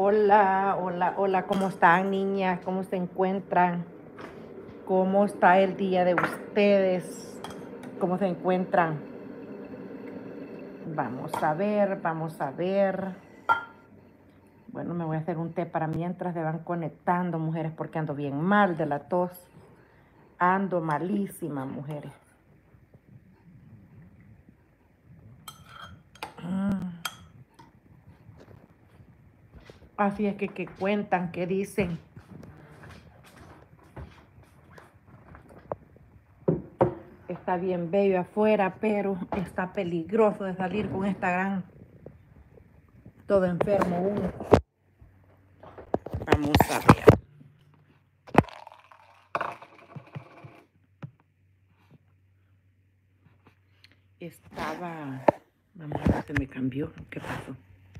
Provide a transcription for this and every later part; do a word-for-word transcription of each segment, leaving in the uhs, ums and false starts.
Hola, hola, hola, ¿cómo están, niñas? ¿Cómo se encuentran? ¿Cómo está el día de ustedes? ¿Cómo se encuentran? Vamos a ver, vamos a ver. Bueno, me voy a hacer un té para mientras se van conectando, mujeres, porque ando bien mal de la tos. Ando malísima, mujeres. Así es que, ¿qué cuentan? ¿Qué dicen? Está bien bello afuera, pero está peligroso de salir con esta gran... todo enfermo uno. Vamos a ver. Estaba... Vamos a ver, se me cambió. ¿Qué pasó?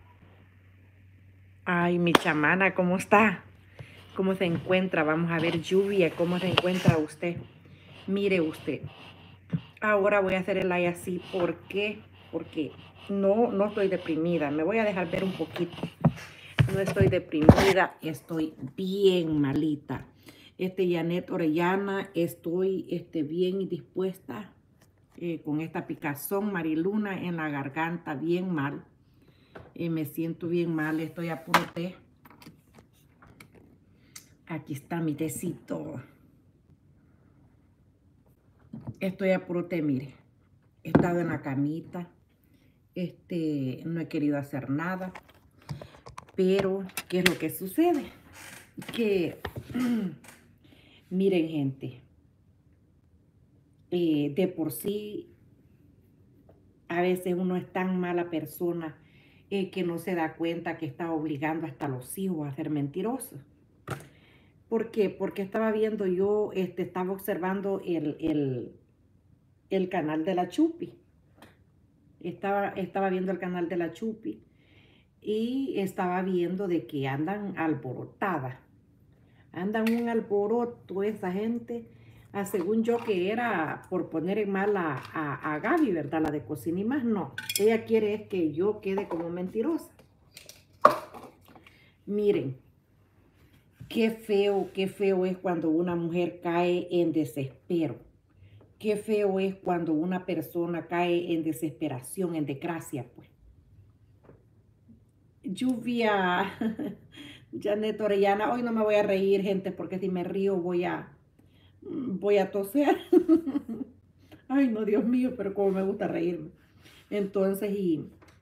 Ay, mi chamana, ¿cómo está? ¿Cómo se encuentra? Vamos a ver, Lluvia, ¿cómo se encuentra usted? Mire usted. Ahora voy a hacer el live así. ¿Por qué? Porque no, no estoy deprimida. Me voy a dejar ver un poquito. No estoy deprimida, estoy bien malita. Este, Janet Orellana, estoy este, bien dispuesta eh, con esta picazón, Mariluna, en la garganta, bien mal. Eh, me siento bien mal, estoy a puro té. Aquí está mi tecito. Estoy a puro té, mire. He estado en la camita. Este, no he querido hacer nada. Pero, ¿qué es lo que sucede? Que, miren, gente. Eh, de por sí, a veces uno es tan mala persona eh, que no se da cuenta que está obligando hasta a los hijos a ser mentirosos. ¿Por qué? Porque estaba viendo yo, este, estaba observando el, el, el canal de la Chupi. Estaba, estaba viendo el canal de la Chupi y estaba viendo de que andan alborotadas. Andan un alboroto esa gente. Ah, según yo que era por poner en mal a, a, a Gaby, ¿verdad? La de cocina y más, no. Ella quiere es que yo quede como mentirosa. Miren, qué feo, qué feo es cuando una mujer cae en desespero. Qué feo es cuando una persona cae en desesperación, en desgracia, pues. Lluvia, Janet Orellana, hoy no me voy a reír, gente, porque si me río voy a, voy a toser. Ay, no, Dios mío, pero como me gusta reírme. Entonces, y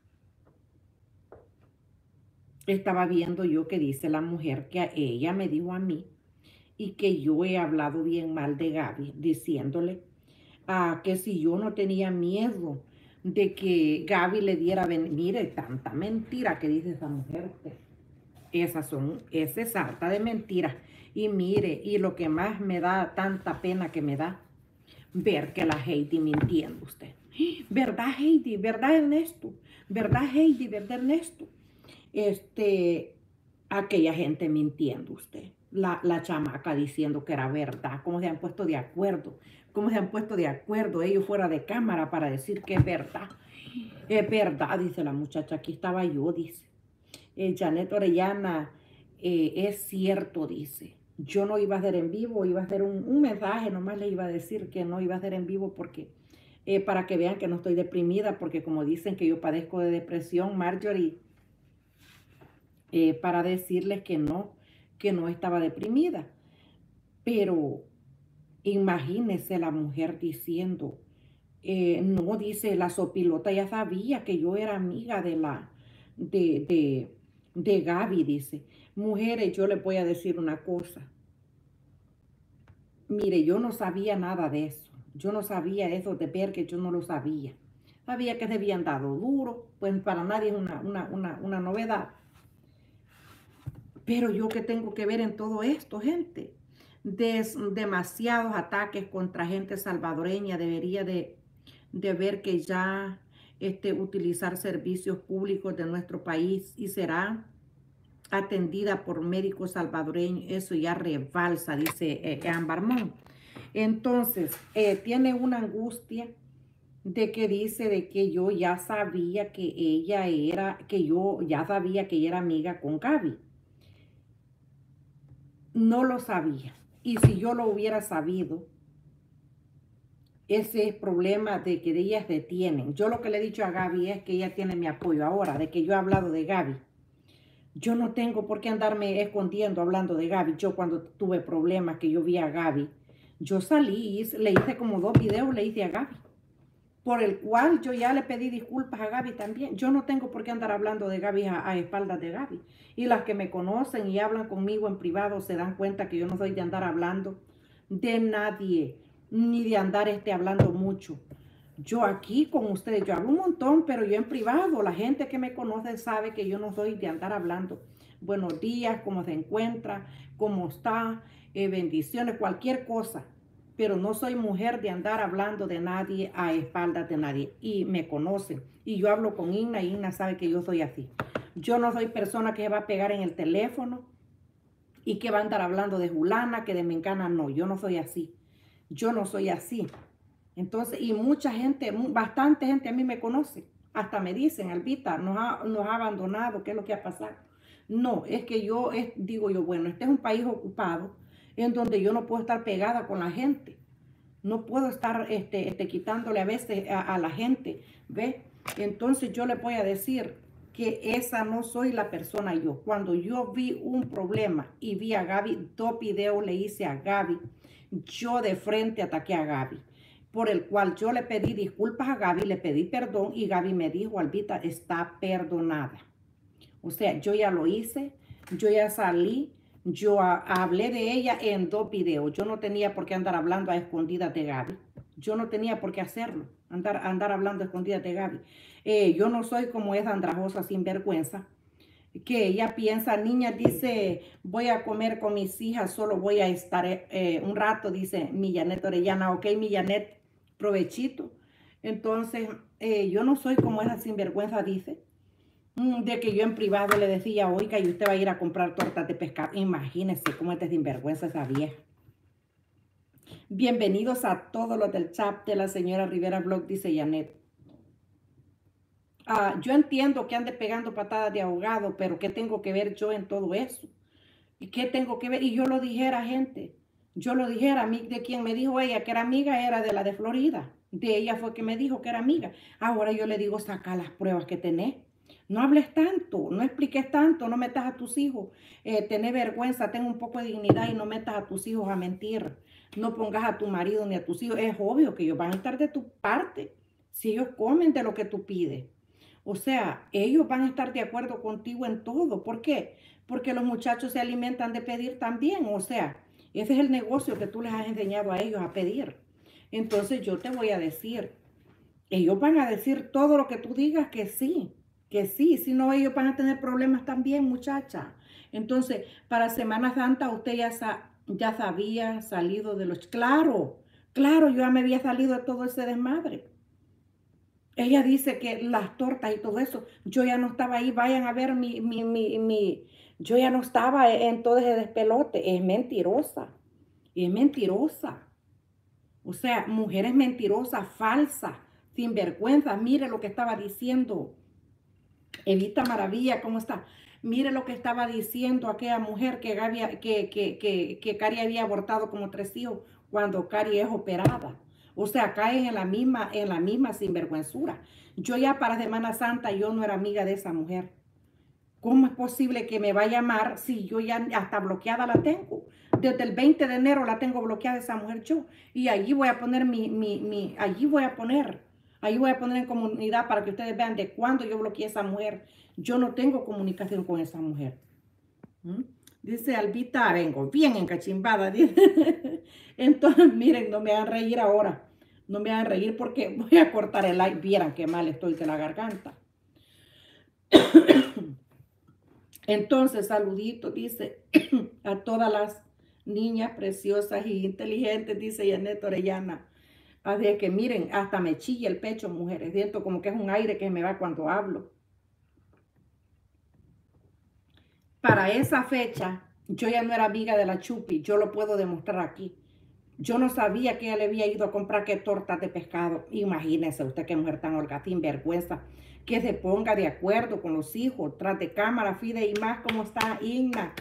estaba viendo yo que dice la mujer que a ella me dijo a mí y que yo he hablado bien mal de Gaby, diciéndole ah, que si yo no tenía miedo de que Gaby le diera, mire, tanta mentira que dice esa mujer. Esas son, esa es harta de mentiras. Y mire, y lo que más me da, tanta pena que me da, ver que la Heidi mintiendo usted. ¿Verdad, Heidi? ¿Verdad, Ernesto? ¿Verdad, Heidi? ¿Verdad, Ernesto? Este, aquella gente mintiendo usted. La, la chamaca diciendo que era verdad. ¿Cómo se han puesto de acuerdo? ¿Cómo se han puesto de acuerdo ellos fuera de cámara para decir que es verdad? Es verdad, dice la muchacha. Aquí estaba yo, dice. Eh, Janet Orellana, eh, es cierto, dice. Yo no iba a hacer en vivo, iba a hacer un, un mensaje, nomás le iba a decir que no iba a hacer en vivo porque, eh, para que vean que no estoy deprimida, porque como dicen que yo padezco de depresión, Marjorie, eh, para decirles que no, que no estaba deprimida. Pero imagínese la mujer diciendo, eh, no, dice, la sopilota ya sabía que yo era amiga de la, de, de, de Gaby, dice. Mujeres, yo les voy a decir una cosa. Mire, yo no sabía nada de eso. Yo no sabía eso de ver que yo no lo sabía. Sabía que se habían dado duro, pues para nadie es una, una, una, una novedad. Pero yo qué tengo que ver en todo esto, gente. Des, demasiados ataques contra gente salvadoreña. Debería de, de ver que ya este, utilizar servicios públicos de nuestro país y será atendida por médicos salvadoreños. Eso ya rebalsa, dice eh, Amber Mon. Entonces, eh, tiene una angustia de que dice de que yo ya sabía que ella era, que yo ya sabía que ella era amiga con Gaby. no lo sabía. Y si yo lo hubiera sabido, ese es el problema de que ellas detienen. Yo lo que le he dicho a Gaby es que ella tiene mi apoyo ahora, de que yo he hablado de Gaby. Yo no tengo por qué andarme escondiendo hablando de Gaby. Yo cuando tuve problemas que yo vi a Gaby, yo salí y le hice como dos videos, le hice a Gaby, por el cual yo ya le pedí disculpas a Gaby también. Yo no tengo por qué andar hablando de Gaby a, a espaldas de Gaby. Y las que me conocen y hablan conmigo en privado se dan cuenta que yo no soy de andar hablando de nadie, ni de andar este, hablando mucho. Yo aquí con ustedes, yo hablo un montón, pero yo en privado, la gente que me conoce sabe que yo no soy de andar hablando. Buenos días, cómo se encuentra, cómo está, eh, bendiciones, cualquier cosa. Pero no soy mujer de andar hablando de nadie a espaldas de nadie. Y me conocen. Y yo hablo con Igna y Igna sabe que yo soy así. Yo no soy persona que se va a pegar en el teléfono y que va a andar hablando de Julana, que de Mencana. No, yo no soy así. Yo no soy así. Entonces, y mucha gente, bastante gente a mí me conoce. Hasta me dicen, Albita, nos ha, nos ha abandonado, ¿qué es lo que ha pasado? No, es que yo, es, digo yo, bueno, este es un país ocupado en donde yo no puedo estar pegada con la gente. No puedo estar este, este, quitándole a veces a, a la gente, ¿ves? Entonces yo le voy a decir que esa no soy la persona yo. Cuando yo vi un problema y vi a Gaby, dos videos le hice a Gaby, yo de frente ataqué a Gaby, por el cual yo le pedí disculpas a Gaby, le pedí perdón y Gaby me dijo, Albita, está perdonada. O sea, yo ya lo hice, yo ya salí, yo a, hablé de ella en dos videos. Yo no tenía por qué andar hablando a escondidas de Gaby. Yo no tenía por qué hacerlo, andar, andar hablando a escondidas de Gaby. Eh, yo no soy como esa andrajosa sinvergüenza, que ella piensa, niña, dice, voy a comer con mis hijas, solo voy a estar eh, un rato, dice mi Janet Orellana. Ok, mi Janet, provechito. Entonces, eh, yo no soy como esa sinvergüenza, dice, de que yo en privado le decía, oiga, y usted va a ir a comprar tortas de pescado. Imagínese cómo es de sinvergüenza esa vieja. Bienvenidos a todos los del chat de la señora Rivera Blog, dice Janet. Uh, yo entiendo que ande pegando patadas de ahogado, pero ¿qué tengo que ver yo en todo eso? ¿Y qué tengo que ver? Y yo lo dijera, gente. Yo lo dijera, a mí, de quien me dijo ella que era amiga, era de la de Florida. De ella fue que me dijo que era amiga. Ahora yo le digo, saca las pruebas que tenés. No hables tanto, no expliques tanto, no metas a tus hijos. Eh, tenés vergüenza, ten un poco de dignidad y no metas a tus hijos a mentir. No pongas a tu marido ni a tus hijos. Es obvio que ellos van a estar de tu parte si ellos comen de lo que tú pides. O sea, ellos van a estar de acuerdo contigo en todo. ¿Por qué? Porque los muchachos se alimentan de pedir también. O sea, ese es el negocio que tú les has enseñado a ellos a pedir. Entonces yo te voy a decir, ellos van a decir todo lo que tú digas que sí, que sí. Si no, ellos van a tener problemas también, muchacha. Entonces, para Semana Santa usted ya, sa ya sabía salido de los... Claro, claro, yo ya me había salido de todo ese desmadre. Ella dice que las tortas y todo eso, yo ya no estaba ahí, vayan a ver mi, mi, mi, mi, yo ya no estaba en todo ese despelote. Es mentirosa, es mentirosa. O sea, mujeres mentirosas, falsas, sinvergüenzas. Mire lo que estaba diciendo Evita Maravilla, ¿cómo está? Mire lo que estaba diciendo aquella mujer que, Gaby, que, que, que, que Cari había abortado como tres hijos cuando Cari es operada. O sea, caen en la misma, en la misma sinvergüenzura. Yo ya para Semana Santa, yo no era amiga de esa mujer. ¿Cómo es posible que me va a llamar si yo ya hasta bloqueada la tengo? Desde el veinte de enero la tengo bloqueada esa mujer yo. Y allí voy a poner mi, mi, mi, allí voy a poner, allí voy a poner en comunidad para que ustedes vean de cuándo yo bloqueé a esa mujer. Yo no tengo comunicación con esa mujer. ¿Mm? Dice Albita, vengo bien encachimbada. Entonces, miren, no me hagan reír ahora. No me hagan reír porque voy a cortar el like. Vieran qué mal estoy de la garganta. Entonces, saludito, dice, a todas las niñas preciosas y inteligentes, dice Janet Orellana. Así que miren, hasta me chilla el pecho, mujeres. Siento como que es un aire que me va cuando hablo. Para esa fecha, yo ya no era amiga de la Chupi. Yo lo puedo demostrar aquí. Yo no sabía que ella le había ido a comprar qué tortas de pescado. Imagínese usted qué mujer tan holgazín, vergüenza. Que se ponga de acuerdo con los hijos, tras de cámara, Fide y más, ¿cómo está Igna?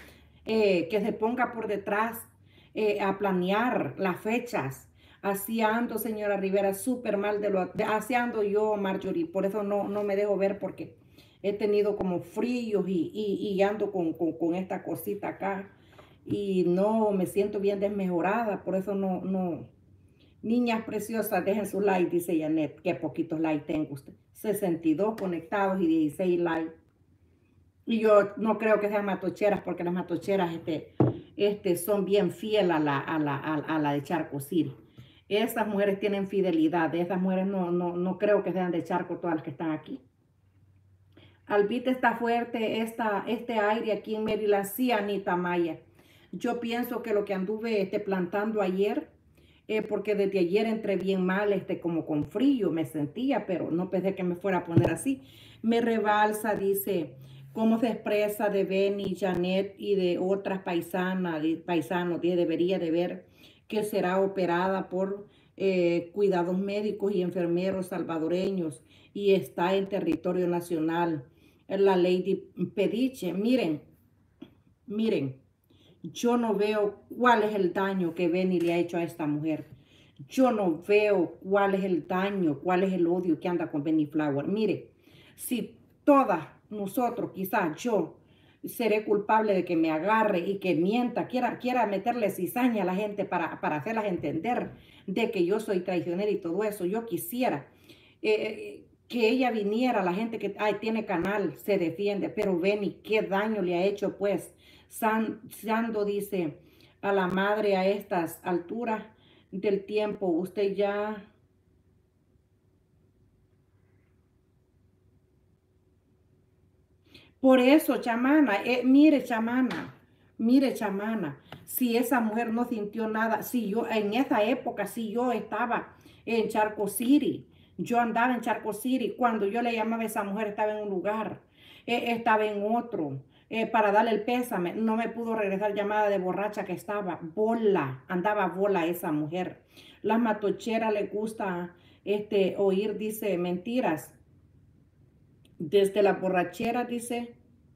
eh, que se ponga por detrás eh, a planear las fechas. Así ando, señora Rivera, súper mal de lo... De, así ando yo, Marjorie, por eso no, no me dejo ver porque he tenido como fríos y, y, y ando con, con, con esta cosita acá y no me siento bien desmejorada, por eso no, no. Niñas preciosas, dejen su like, dice Janet. Qué poquitos likes tengo usted. sesenta y dos conectados y dieciséis likes. Y yo no creo que sean matocheras, porque las matocheras este, este, son bien fieles a la, a la, a, a la de Charco City. Esas mujeres tienen fidelidad. Esas mujeres no, no, no creo que sean de Charco todas las que están aquí. Albita está fuerte esta, este aire aquí en Maryland. Sí, Anita Maya. Yo pienso que lo que anduve este, plantando ayer, eh, porque desde ayer entré bien mal, este, como con frío me sentía, pero no pensé que me fuera a poner así. Me rebalsa, dice, cómo se expresa de Benny, Janet y de otras paisanas, de, paisanos, dice, debería de ver que será operada por eh, cuidados médicos y enfermeros salvadoreños y está en territorio nacional. La Lady Pediche, miren, miren, yo no veo cuál es el daño que Benny le ha hecho a esta mujer. Yo no veo cuál es el daño, cuál es el odio que anda con Benny Flower. Mire, si todas nosotros, quizás yo, seré culpable de que me agarre y que mienta, quiera, quiera meterle cizaña a la gente para, para hacerlas entender de que yo soy traicionera y todo eso. Yo quisiera eh, que ella viniera, la gente que ay, tiene canal, se defiende, pero Benny, ¿qué daño le ha hecho pues? San, Sando dice a la madre a estas alturas del tiempo, usted ya... Por eso, chamana, eh, mire, chamana, mire, chamana, si esa mujer no sintió nada, si yo en esa época, si yo estaba en Charco City, yo andaba en Charco City, cuando yo le llamaba a esa mujer estaba en un lugar, eh, estaba en otro, eh, para darle el pésame, no me pudo regresar llamada de borracha que estaba, bola, andaba bola esa mujer. Las matocheras les gusta este, oír, dice, mentiras. Desde la borrachera, dice,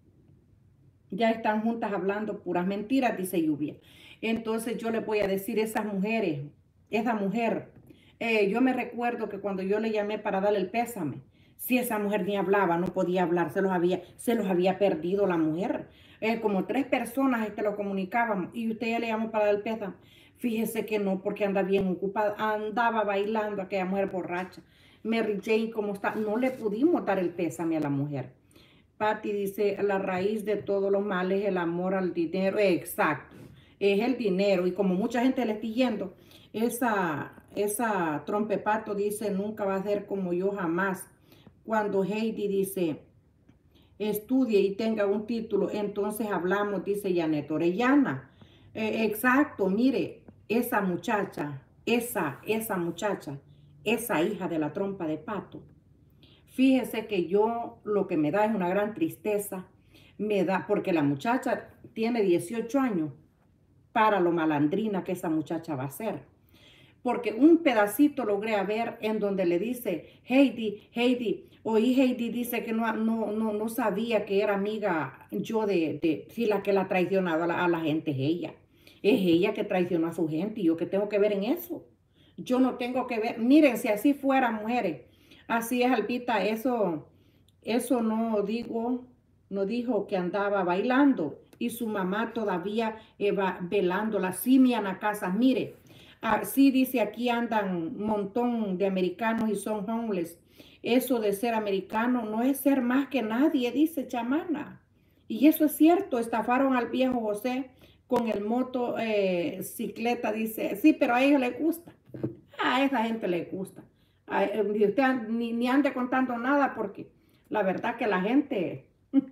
ya están juntas hablando puras mentiras, dice Lluvia. Entonces yo les voy a decir, esas mujeres, esa mujer, eh, yo me recuerdo que cuando yo le llamé para darle el pésame, si esa mujer ni hablaba, no podía hablar, se los había, se los había perdido la mujer. Eh, como tres personas este, lo comunicaban y usted ya le llamó para dar el pésame. Fíjese que no, porque anda bien ocupada, andaba bailando aquella mujer borracha. Mary Jane, ¿cómo está? No le pudimos dar el pésame a la mujer. Patty dice, la raíz de todos los males es el amor al dinero. Exacto, es el dinero. Y como mucha gente le está yendo, esa, esa trompepato dice, nunca va a ser como yo jamás. Cuando Heidi dice, estudie y tenga un título, entonces hablamos, dice Janet Orellana. Eh, exacto, mire, esa muchacha, esa, esa muchacha, esa hija de la trompa de pato. Fíjese que yo lo que me da es una gran tristeza, me da, porque la muchacha tiene dieciocho años, para lo malandrina que esa muchacha va a ser. Porque un pedacito logré ver en donde le dice, Heidi, Heidi, oí Heidi dice que no, no, no, no sabía que era amiga yo de, de si la que la traicionaba a la, a la gente es ella. Es ella que traicionó a su gente y yo que tengo que ver en eso. Yo no tengo que ver, miren, si así fuera, mujeres, así es, Albita, eso, eso no digo, no dijo que andaba bailando y su mamá todavía eh, va velándola, Simiana Casas, mire, así dice, aquí andan un montón de americanos y son homeless. Eso de ser americano no es ser más que nadie, dice chamana. Y eso es cierto, estafaron al viejo José con el moto eh, cicleta, dice, sí, pero a ellos les gusta. A esa gente les gusta. A, eh, usted ni, ni ande contando nada porque la verdad que la gente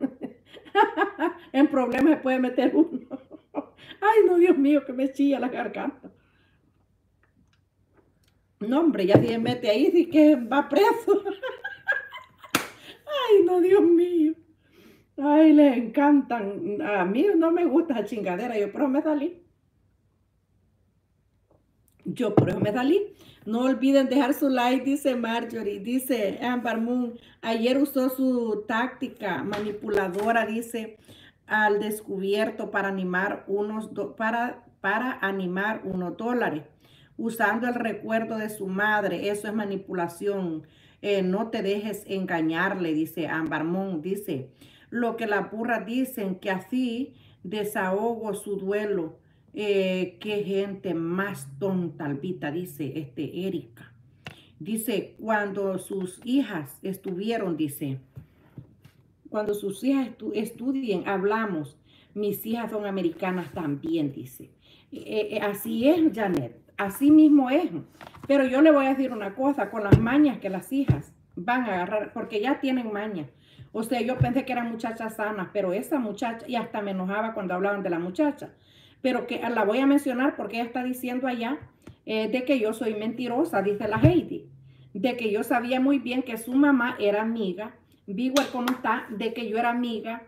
en problemas se puede meter uno. Ay, no, Dios mío, que me chilla la garganta. No, hombre, ya si se mete ahí, sí que va preso. Ay, no, Dios mío. Ay, les encantan. A mí no me gusta esa chingadera, yo por eso me salí. Yo por eso me salí. No olviden dejar su like, dice Marjorie, dice Amber Moon. Ayer usó su táctica manipuladora, dice, al descubierto para animar unos, para, para animar unos dólares, usando el recuerdo de su madre. Eso es manipulación. Eh, no te dejes engañarle, dice Amber Moon. Dice, lo que las burras dicen, que así desahogo su duelo. Eh, qué gente más tonta, Albita, dice este Erika. Dice, cuando sus hijas estuvieron, dice, cuando sus hijas estu estudien, hablamos. Mis hijas son americanas también, dice. Eh, eh, así es, Janet. Así mismo es. Pero yo le voy a decir una cosa, con las mañas que las hijas van a agarrar, porque ya tienen mañas. O sea, yo pensé que eran muchachas sanas, pero esa muchacha, y hasta me enojaba cuando hablaban de la muchacha. Pero que la voy a mencionar porque ella está diciendo allá eh, de que yo soy mentirosa, dice la Heidi. De que yo sabía muy bien que su mamá era amiga. Bigwell, ¿cómo está? De que yo era amiga,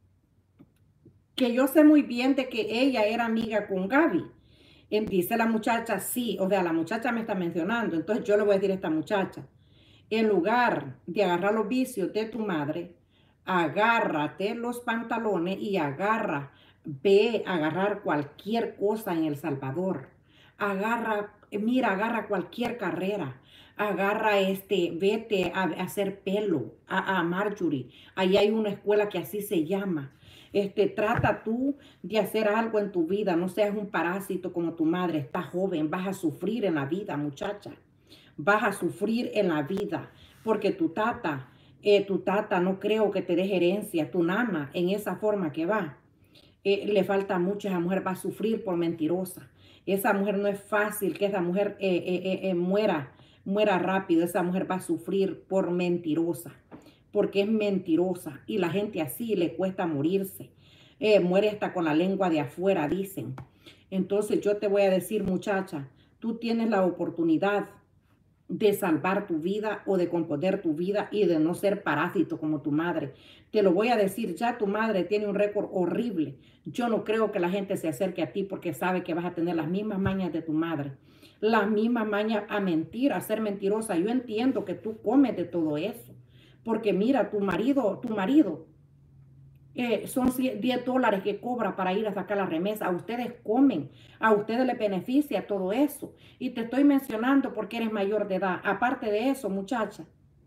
que yo sé muy bien de que ella era amiga con Gaby. Y dice la muchacha, sí, o sea, la muchacha me está mencionando, entonces yo le voy a decir a esta muchacha, en lugar de agarrar los vicios de tu madre, agárrate los pantalones y agarra, ve a agarrar cualquier cosa en El Salvador. Agarra, mira, agarra cualquier carrera. Agarra este, vete a, a hacer pelo a, a Marjorie. Ahí hay una escuela que así se llama. Este, trata tú de hacer algo en tu vida. No seas un parásito como tu madre. Estás joven, vas a sufrir en la vida, muchacha. Vas a sufrir en la vida, porque tu tata, eh, tu tata no creo que te deje herencia, tu nana, en esa forma que va, eh, le falta mucho, esa mujer va a sufrir por mentirosa. Esa mujer no es fácil que esa mujer eh, eh, eh, eh, muera, muera rápido, esa mujer va a sufrir por mentirosa, porque es mentirosa y la gente así le cuesta morirse. Eh, muere hasta con la lengua de afuera, dicen. Entonces yo te voy a decir, muchacha, tú tienes la oportunidad de salvar tu vida o de componer tu vida y de no ser parásito como tu madre. Te lo voy a decir, ya tu madre tiene un récord horrible. Yo no creo que la gente se acerque a ti porque sabe que vas a tener las mismas mañas de tu madre. Las mismas mañas a mentir, a ser mentirosa. Yo entiendo que tú comes de todo eso. Porque mira, tu marido, tu marido, eh, son diez dólares que cobra para ir a sacar la remesa. A ustedes comen, a ustedes les beneficia todo eso. Y te estoy mencionando porque eres mayor de edad. Aparte de eso, muchacha,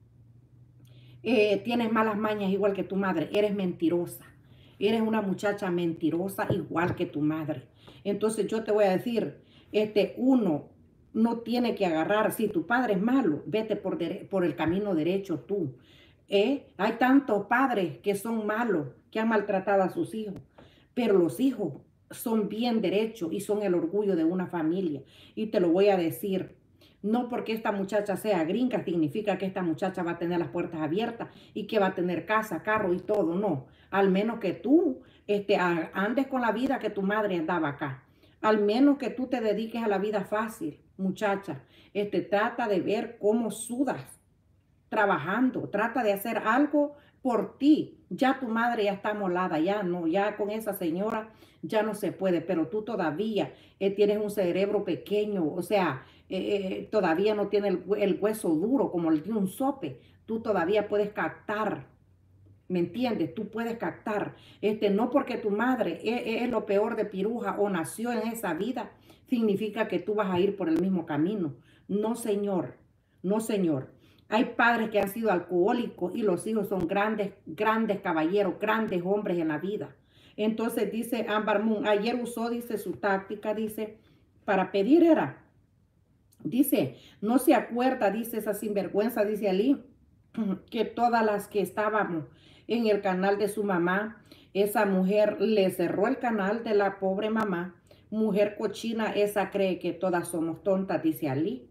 eh, tienes malas mañas igual que tu madre. Eres mentirosa. Eres una muchacha mentirosa igual que tu madre. Entonces yo te voy a decir, este, uno no tiene que agarrar, si tu padre es malo, vete por, por el camino derecho tú. ¿Eh? Hay tantos padres que son malos, que han maltratado a sus hijos, pero los hijos son bien derechos y son el orgullo de una familia. Y te lo voy a decir, no porque esta muchacha sea gringa significa que esta muchacha va a tener las puertas abiertas y que va a tener casa, carro y todo, no. Al menos que tú este, andes con la vida que tu madre andaba acá. Al menos que tú te dediques a la vida fácil, muchacha. Este, trata de ver cómo sudas trabajando, trata de hacer algo por ti. Ya tu madre ya está molada, ya no, ya con esa señora ya no se puede, pero tú todavía eh, tienes un cerebro pequeño, o sea, eh, eh, todavía no tiene el, el hueso duro como el de un sope. Tú todavía puedes captar, ¿me entiendes? Tú puedes captar, este, no porque tu madre es, es lo peor de piruja o nació en esa vida, significa que tú vas a ir por el mismo camino. No, señor, no, señor. Hay padres que han sido alcohólicos y los hijos son grandes, grandes caballeros, grandes hombres en la vida. Entonces dice Amber Moon, ayer usó, dice, su táctica, dice, para pedir era, dice, no se acuerda, dice esa sinvergüenza, dice Ali, que todas las que estábamos en el canal de su mamá, esa mujer le cerró el canal de la pobre mamá. Mujer cochina, esa cree que todas somos tontas, dice Ali.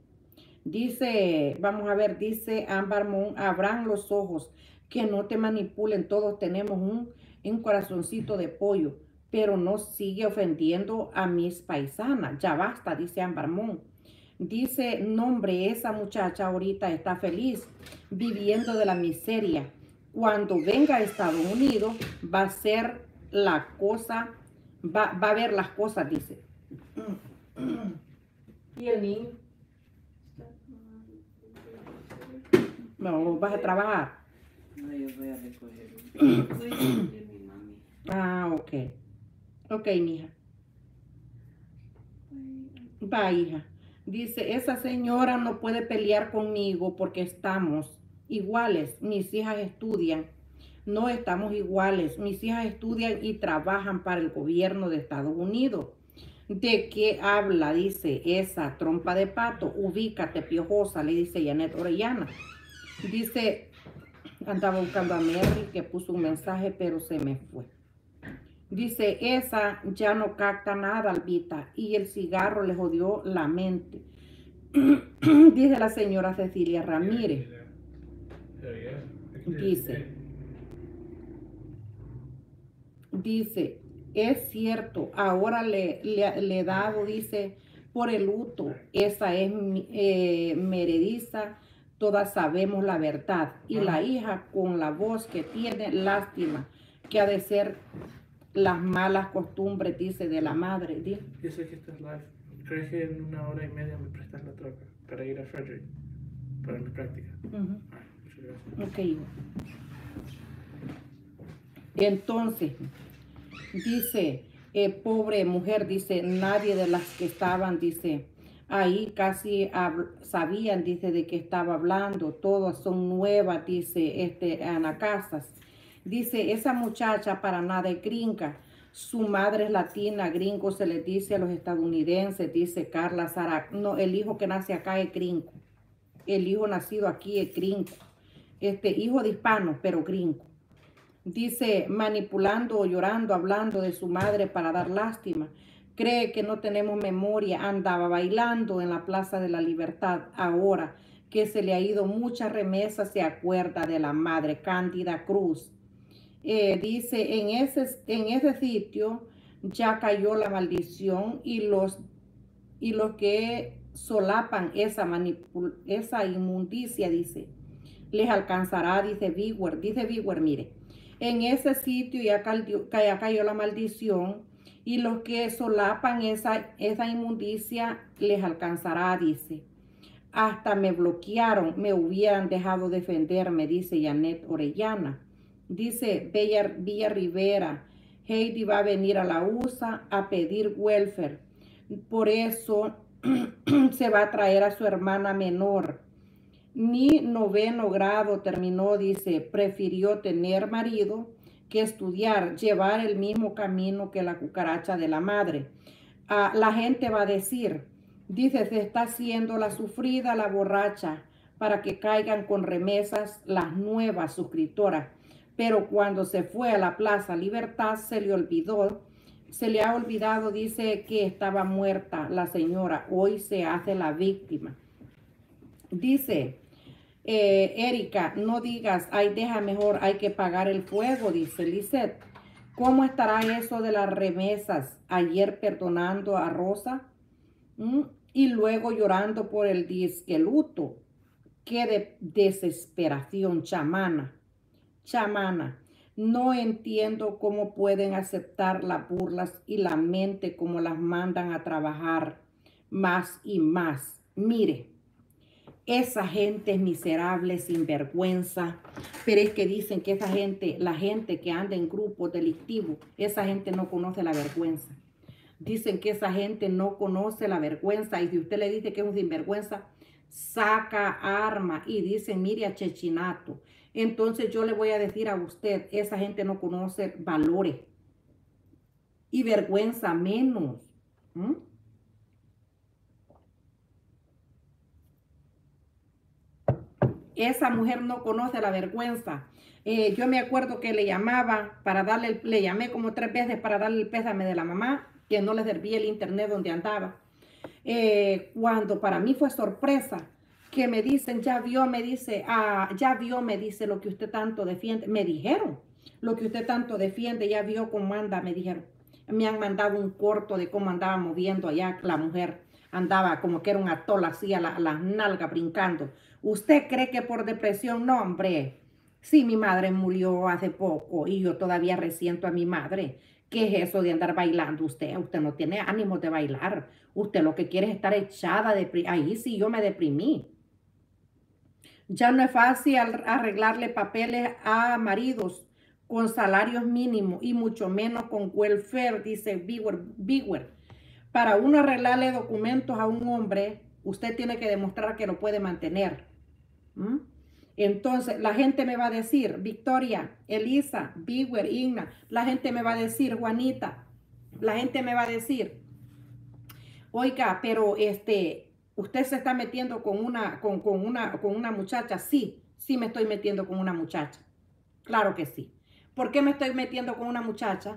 Dice, vamos a ver, dice Amber Moon, abran los ojos, que no te manipulen, todos tenemos un, un corazoncito de pollo, pero no sigue ofendiendo a mis paisanas. Ya basta, dice Amber Moon. Dice, nombre, esa muchacha ahorita está feliz, viviendo de la miseria. Cuando venga a Estados Unidos, va a ser la cosa, va, va a ver las cosas, dice. ¿Y el niño? No, vas a trabajar. No, yo voy a recoger un... Voy a recoger mi mami. Ah, ok. Ok, mija. Va, hija. Dice, esa señora no puede pelear conmigo porque estamos iguales. Mis hijas estudian. No estamos iguales. Mis hijas estudian y trabajan para el gobierno de Estados Unidos. ¿De qué habla? Dice esa trompa de pato. Ubícate, piojosa, le dice Janet Orellana. Dice, andaba buscando a Mary que puso un mensaje, pero se me fue. Dice, esa ya no capta nada, Albita, y el cigarro le jodió la mente. Dice la señora Cecilia Ramírez. Dice, dice, es cierto, ahora le, le, le he dado, dice, por el luto, esa es eh, merediza, todas sabemos la verdad. Y la hija con la voz que tiene, lástima, que ha de ser las malas costumbres, dice, de la madre. Dice. Yo sé que estás live. ¿Crees que en una hora y media me prestas la troca para ir a Frederick para mi práctica? Uh-huh. Ah, muchas Ok. gracias. Entonces, dice, eh, pobre mujer, dice, nadie de las que estaban, dice, ahí casi sabían, dice, de qué estaba hablando. Todas son nuevas, dice, este, Ana Casas. Dice, esa muchacha para nada es gringa. Su madre es latina, gringo se le dice a los estadounidenses, dice Carla Sara. No, el hijo que nace acá es gringo. El hijo nacido aquí es gringo. Este, hijo de hispano, pero gringo. Dice, manipulando o llorando, hablando de su madre para dar lástima. Cree que no tenemos memoria. Andaba bailando en la Plaza de la Libertad. Ahora que se le ha ido muchas remesas, se acuerda de la madre Cándida Cruz. Eh, dice, en ese, en ese sitio ya cayó la maldición y los, y los que solapan esa, manipul esa inmundicia, dice, les alcanzará, dice Bigwer. Dice Bigwer, mire, en ese sitio ya cayó, ya cayó la maldición y los que solapan esa, esa inmundicia les alcanzará, dice. Hasta me bloquearon, me hubieran dejado defenderme, dice Janet Orellana. Dice Bella, Villa Rivera, Heidi va a venir a la U S A a pedir welfare. Por eso se va a traer a su hermana menor. Ni noveno grado terminó, dice, prefirió tener marido que estudiar, llevar el mismo camino que la cucaracha de la madre. Ah, la gente va a decir, dice, se está haciendo la sufrida, la borracha, para que caigan con remesas las nuevas suscriptoras. Pero cuando se fue a la Plaza Libertad, se le olvidó, se le ha olvidado, dice, que estaba muerta la señora. Hoy se hace la víctima. Dice, eh, Erika, no digas, ay, deja mejor, hay que pagar el fuego, dice Lisette. ¿Cómo estará eso de las remesas? Ayer perdonando a Rosa ¿m? Y luego llorando por el disque luto. Qué de desesperación, chamana. Chamana, no entiendo cómo pueden aceptar las burlas y la mente como las mandan a trabajar más y más. Mire, esa gente es miserable, sinvergüenza, pero es que dicen que esa gente, la gente que anda en grupos delictivos, esa gente no conoce la vergüenza. Dicen que esa gente no conoce la vergüenza y si usted le dice que es un sinvergüenza, saca arma y dice, mire a Chechinato. Entonces yo le voy a decir a usted, esa gente no conoce valores y vergüenza menos. ¿Mm? Esa mujer no conoce la vergüenza. Eh, yo me acuerdo que le llamaba para darle, le llamé como tres veces para darle el pésame de la mamá, que no le servía el internet donde andaba. Eh, cuando para mí fue sorpresa, que me dicen, ya vio, me dice, ah, ya vio, me dice lo que usted tanto defiende. Me dijeron, lo que usted tanto defiende, ya vio cómo anda, me dijeron. Me han mandado un corto de cómo andaba moviendo allá la mujer. Andaba como que era un atol así a las la nalgas brincando. ¿Usted cree que por depresión? No, hombre. Sí, mi madre murió hace poco y yo todavía resiento a mi madre. ¿Qué es eso de andar bailando usted? Usted no tiene ánimo de bailar. Usted lo que quiere es estar echada. De... Ahí sí yo me deprimí. Ya no es fácil arreglarle papeles a maridos con salarios mínimos y mucho menos con welfare, dice Bigwer. Para uno arreglarle documentos a un hombre, usted tiene que demostrar que lo puede mantener. ¿Mm? Entonces, la gente me va a decir, Victoria, Elisa, Bigwer, Igna, la gente me va a decir, Juanita, la gente me va a decir, oiga, pero este, usted se está metiendo con una, con, con una, con una muchacha. Sí, sí me estoy metiendo con una muchacha. Claro que sí. ¿Por qué me estoy metiendo con una muchacha?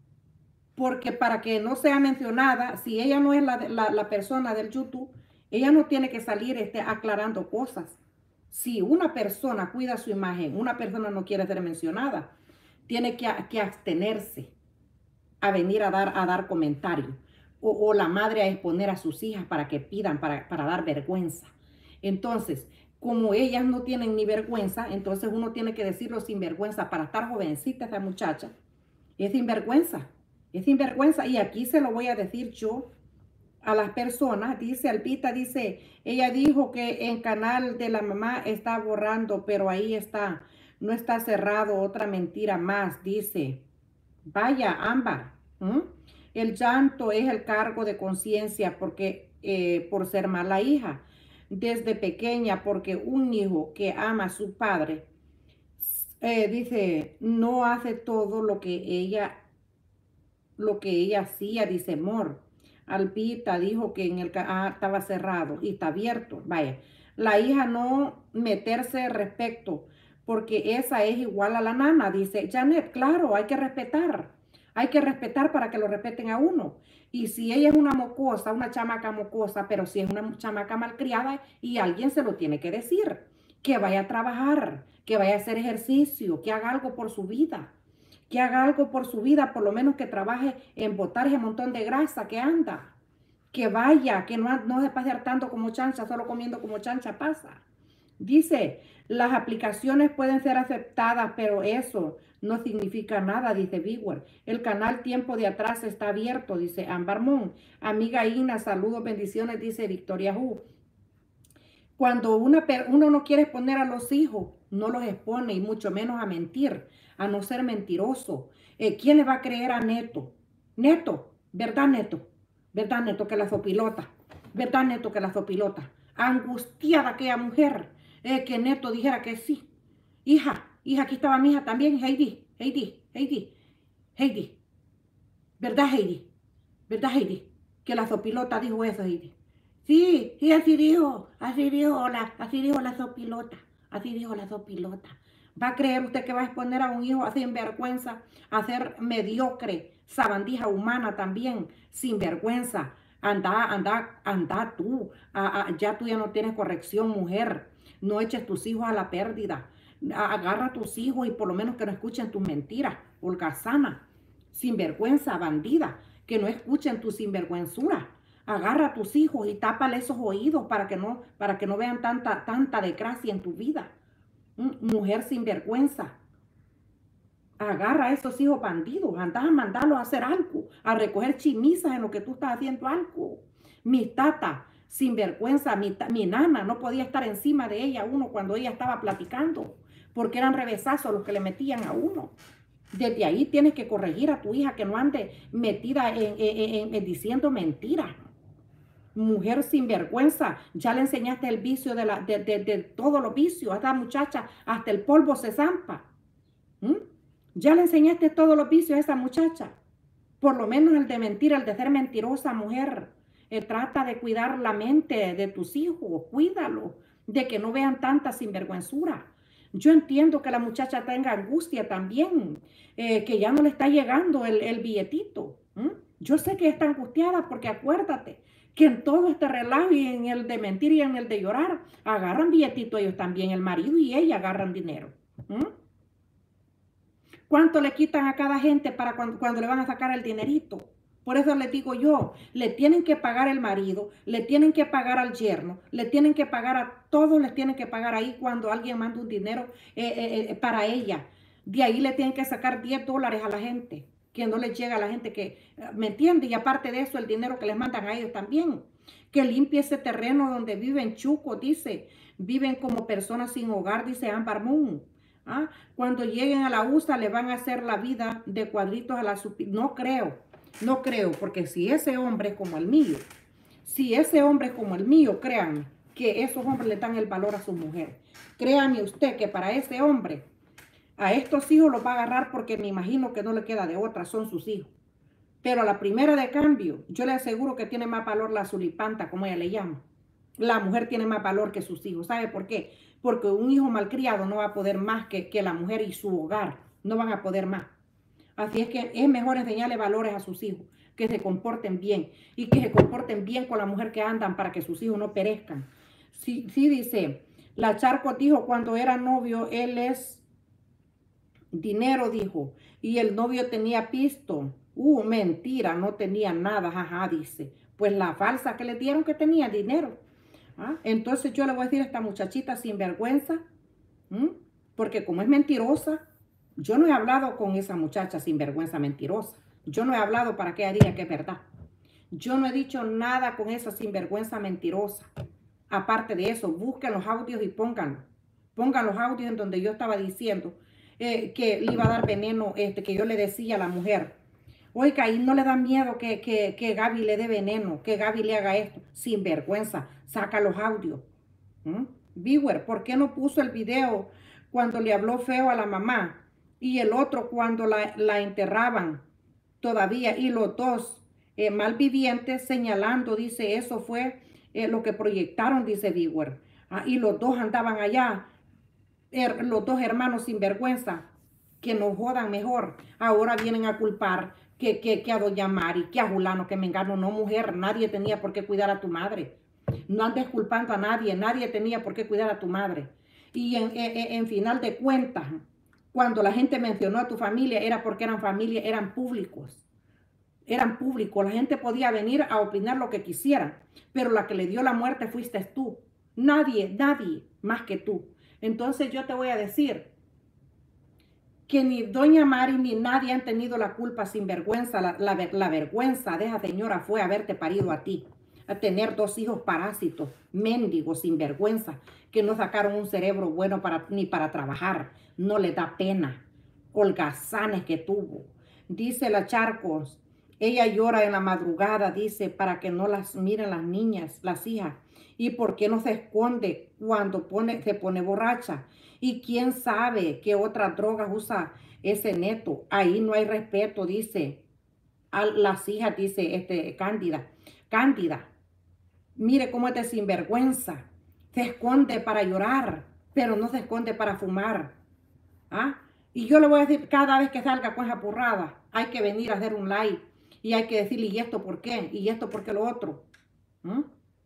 Porque para que no sea mencionada, si ella no es la, la, la persona del YouTube, ella no tiene que salir este, aclarando cosas. Si una persona cuida su imagen, una persona no quiere ser mencionada, tiene que, que abstenerse a venir a dar, a dar comentarios. O, o la madre a exponer a sus hijas para que pidan, para, para dar vergüenza. Entonces, como ellas no tienen ni vergüenza, entonces uno tiene que decirlo sin vergüenza. Para estar jovencita esta muchacha, es sinvergüenza. Es sinvergüenza. Y aquí se lo voy a decir yo a las personas. Dice Alpita, dice, ella dijo que en canal de la mamá está borrando, pero ahí está, no está cerrado. Otra mentira más, dice. Vaya, Ámbar. ¿Mm? El llanto es el cargo de conciencia porque eh, por ser mala hija. Desde pequeña, porque un hijo que ama a su padre, eh, dice, no hace todo lo que ella, lo que ella hacía, dice amor. Alpita dijo que en el ah, estaba cerrado y está abierto. Vaya, la hija no meterse respecto, porque esa es igual a la nana, dice Janet. Claro, hay que respetar. Hay que respetar para que lo respeten a uno. Y si ella es una mocosa, una chamaca mocosa, pero si es una chamaca malcriada, y alguien se lo tiene que decir, que vaya a trabajar, que vaya a hacer ejercicio, que haga algo por su vida, que haga algo por su vida, por lo menos que trabaje en botar ese montón de grasa que anda, que vaya, que no, no se pase hartando como chancha, solo comiendo como chancha pasa. Dice, las aplicaciones pueden ser aceptadas, pero eso no significa nada, dice Bigwer. El canal Tiempo de Atrás está abierto, dice Ámbar Moon. Amiga Ina, saludos, bendiciones, dice Victoria Hu. Cuando una, uno no quiere exponer a los hijos, no los expone y mucho menos a mentir, a no ser mentiroso. Eh, ¿Quién le va a creer a Neto? Neto, ¿verdad Neto? ¿Verdad Neto que la sopilota? ¿Verdad Neto que la sopilota? Angustiada aquella mujer, eh, que Neto dijera que sí. Hija, hija, aquí estaba mi hija también, Heidi, Heidi, Heidi, Heidi. ¿Verdad Heidi? ¿Verdad Heidi? Que la sopilota dijo eso, Heidi. Sí, sí, así dijo, así dijo la, así dijo la sopilota, así dijo la sopilota. ¿Va a creer usted que va a exponer a un hijo así en vergüenza, a ser mediocre, sabandija humana también, sin vergüenza? Anda, anda, anda tú, a, a, ya tú ya no tienes corrección, mujer. No eches tus hijos a la pérdida. Agarra a tus hijos y por lo menos que no escuchen tus mentiras, holgazana, sinvergüenza, bandida, que no escuchen tu sinvergüenzura. Agarra a tus hijos y tápale esos oídos para que no, para que no vean tanta, tanta desgracia en tu vida. ¿Mm? Mujer sin vergüenza. Agarra a esos hijos bandidos. Andás a mandarlos a hacer algo, a recoger chimisas en lo que tú estás haciendo algo. Mi tata, sin vergüenza, mi, mi nana, no podía estar encima de ella uno cuando ella estaba platicando, porque eran revesazos los que le metían a uno. Desde ahí tienes que corregir a tu hija que no ande metida en, en, en, en diciendo mentiras. Mujer sin vergüenza, ya le enseñaste el vicio de, la, de, de, de todos los vicios. A esta muchacha hasta el polvo se zampa. ¿Mm? Ya le enseñaste todos los vicios a esa muchacha. Por lo menos el de mentir, el de ser mentirosa, mujer. Eh, trata de cuidar la mente de tus hijos, cuídalo, de que no vean tanta sinvergüenzura. Yo entiendo que la muchacha tenga angustia también, eh, que ya no le está llegando el, el billetito. ¿Mm? Yo sé que está angustiada porque acuérdate que en todo este relajo y en el de mentir y en el de llorar, agarran billetito ellos también, el marido y ella agarran dinero. ¿Mm? ¿Cuánto le quitan a cada gente para cuando, cuando le van a sacar el dinerito? Por eso les digo yo, le tienen que pagar el marido, le tienen que pagar al yerno, le tienen que pagar a todos, les tienen que pagar ahí cuando alguien manda un dinero eh, eh, eh, para ella. De ahí le tienen que sacar diez dólares a la gente, que no les llega a la gente que, ¿me entiende? Y aparte de eso, el dinero que les mandan a ellos también. Que limpie ese terreno donde viven chucos, dice. Viven como personas sin hogar, dice Ámbar Moon. ¿Ah? Cuando lleguen a la U S A le van a hacer la vida de cuadritos a la supi. No creo, no creo, porque si ese hombre es como el mío, si ese hombre es como el mío, créanme que esos hombres le dan el valor a su mujer. Créame usted que para ese hombre, a estos hijos los va a agarrar porque me imagino que no le queda de otra, son sus hijos. Pero a la primera de cambio, yo le aseguro que tiene más valor la zulipanta, como ella le llama. La mujer tiene más valor que sus hijos. ¿Sabe por qué? Porque un hijo malcriado no va a poder más que, que la mujer y su hogar. No van a poder más. Así es que es mejor enseñarle valores a sus hijos, que se comporten bien y que se comporten bien con la mujer que andan para que sus hijos no perezcan. Sí, sí dice, la Charco dijo cuando era novio, él es dinero, dijo, y el novio tenía pisto. Uh, mentira, no tenía nada, jaja, dice. Pues la falsa que le dieron que tenía dinero. ¿Ah? Entonces yo le voy a decir a esta muchachita sinvergüenza, ¿m? Porque como es mentirosa, yo no he hablado con esa muchacha sinvergüenza mentirosa. Yo no he hablado para que ella diga que es verdad. Yo no he dicho nada con esa sinvergüenza mentirosa. Aparte de eso, busquen los audios y pónganlos. Pongan los audios en donde yo estaba diciendo eh, que le iba a dar veneno, este, que yo le decía a la mujer. Oiga, y no le da miedo que, que, que Gaby le dé veneno, que Gaby le haga esto. Sin vergüenza, saca los audios. ¿Mm? Viewer, ¿por qué no puso el video cuando le habló feo a la mamá? Y el otro cuando la, la enterraban todavía. Y los dos eh, malvivientes señalando, dice, eso fue eh, lo que proyectaron, dice Viewer. Ah, y los dos andaban allá, er, los dos hermanos sin vergüenza, que nos jodan mejor. Ahora vienen a culpar que, que, que a doña Mari, que a Julano, que me engano. No, mujer, nadie tenía por qué cuidar a tu madre. No andes culpando a nadie, nadie tenía por qué cuidar a tu madre. Y en, en, en final de cuentas, cuando la gente mencionó a tu familia, era porque eran familia, eran públicos. Eran públicos, la gente podía venir a opinar lo que quisiera, pero la que le dio la muerte fuiste tú. Nadie, nadie más que tú. Entonces yo te voy a decir que ni doña Mari ni nadie han tenido la culpa sin vergüenza. La, la, la vergüenza de esa señora fue haberte parido a ti, a tener dos hijos parásitos, mendigos, sin vergüenza, que no sacaron un cerebro bueno para, ni para trabajar. No le da pena. Holgazanes que tuvo. Dice la Charcos, ella llora en la madrugada, dice, para que no las miren las niñas, las hijas. ¿Y por qué no se esconde cuando pone, se pone borracha? Y quién sabe qué otras drogas usa ese neto. Ahí no hay respeto, dice. A las hijas, dice este, Cándida. Cándida, mire cómo es de sinvergüenza. Se esconde para llorar, pero no se esconde para fumar. ¿Ah? Y yo le voy a decir, cada vez que salga con esa porrada, hay que venir a hacer un live. Y hay que decirle, ¿y esto por qué? ¿Y esto por qué lo otro? ¿Mm?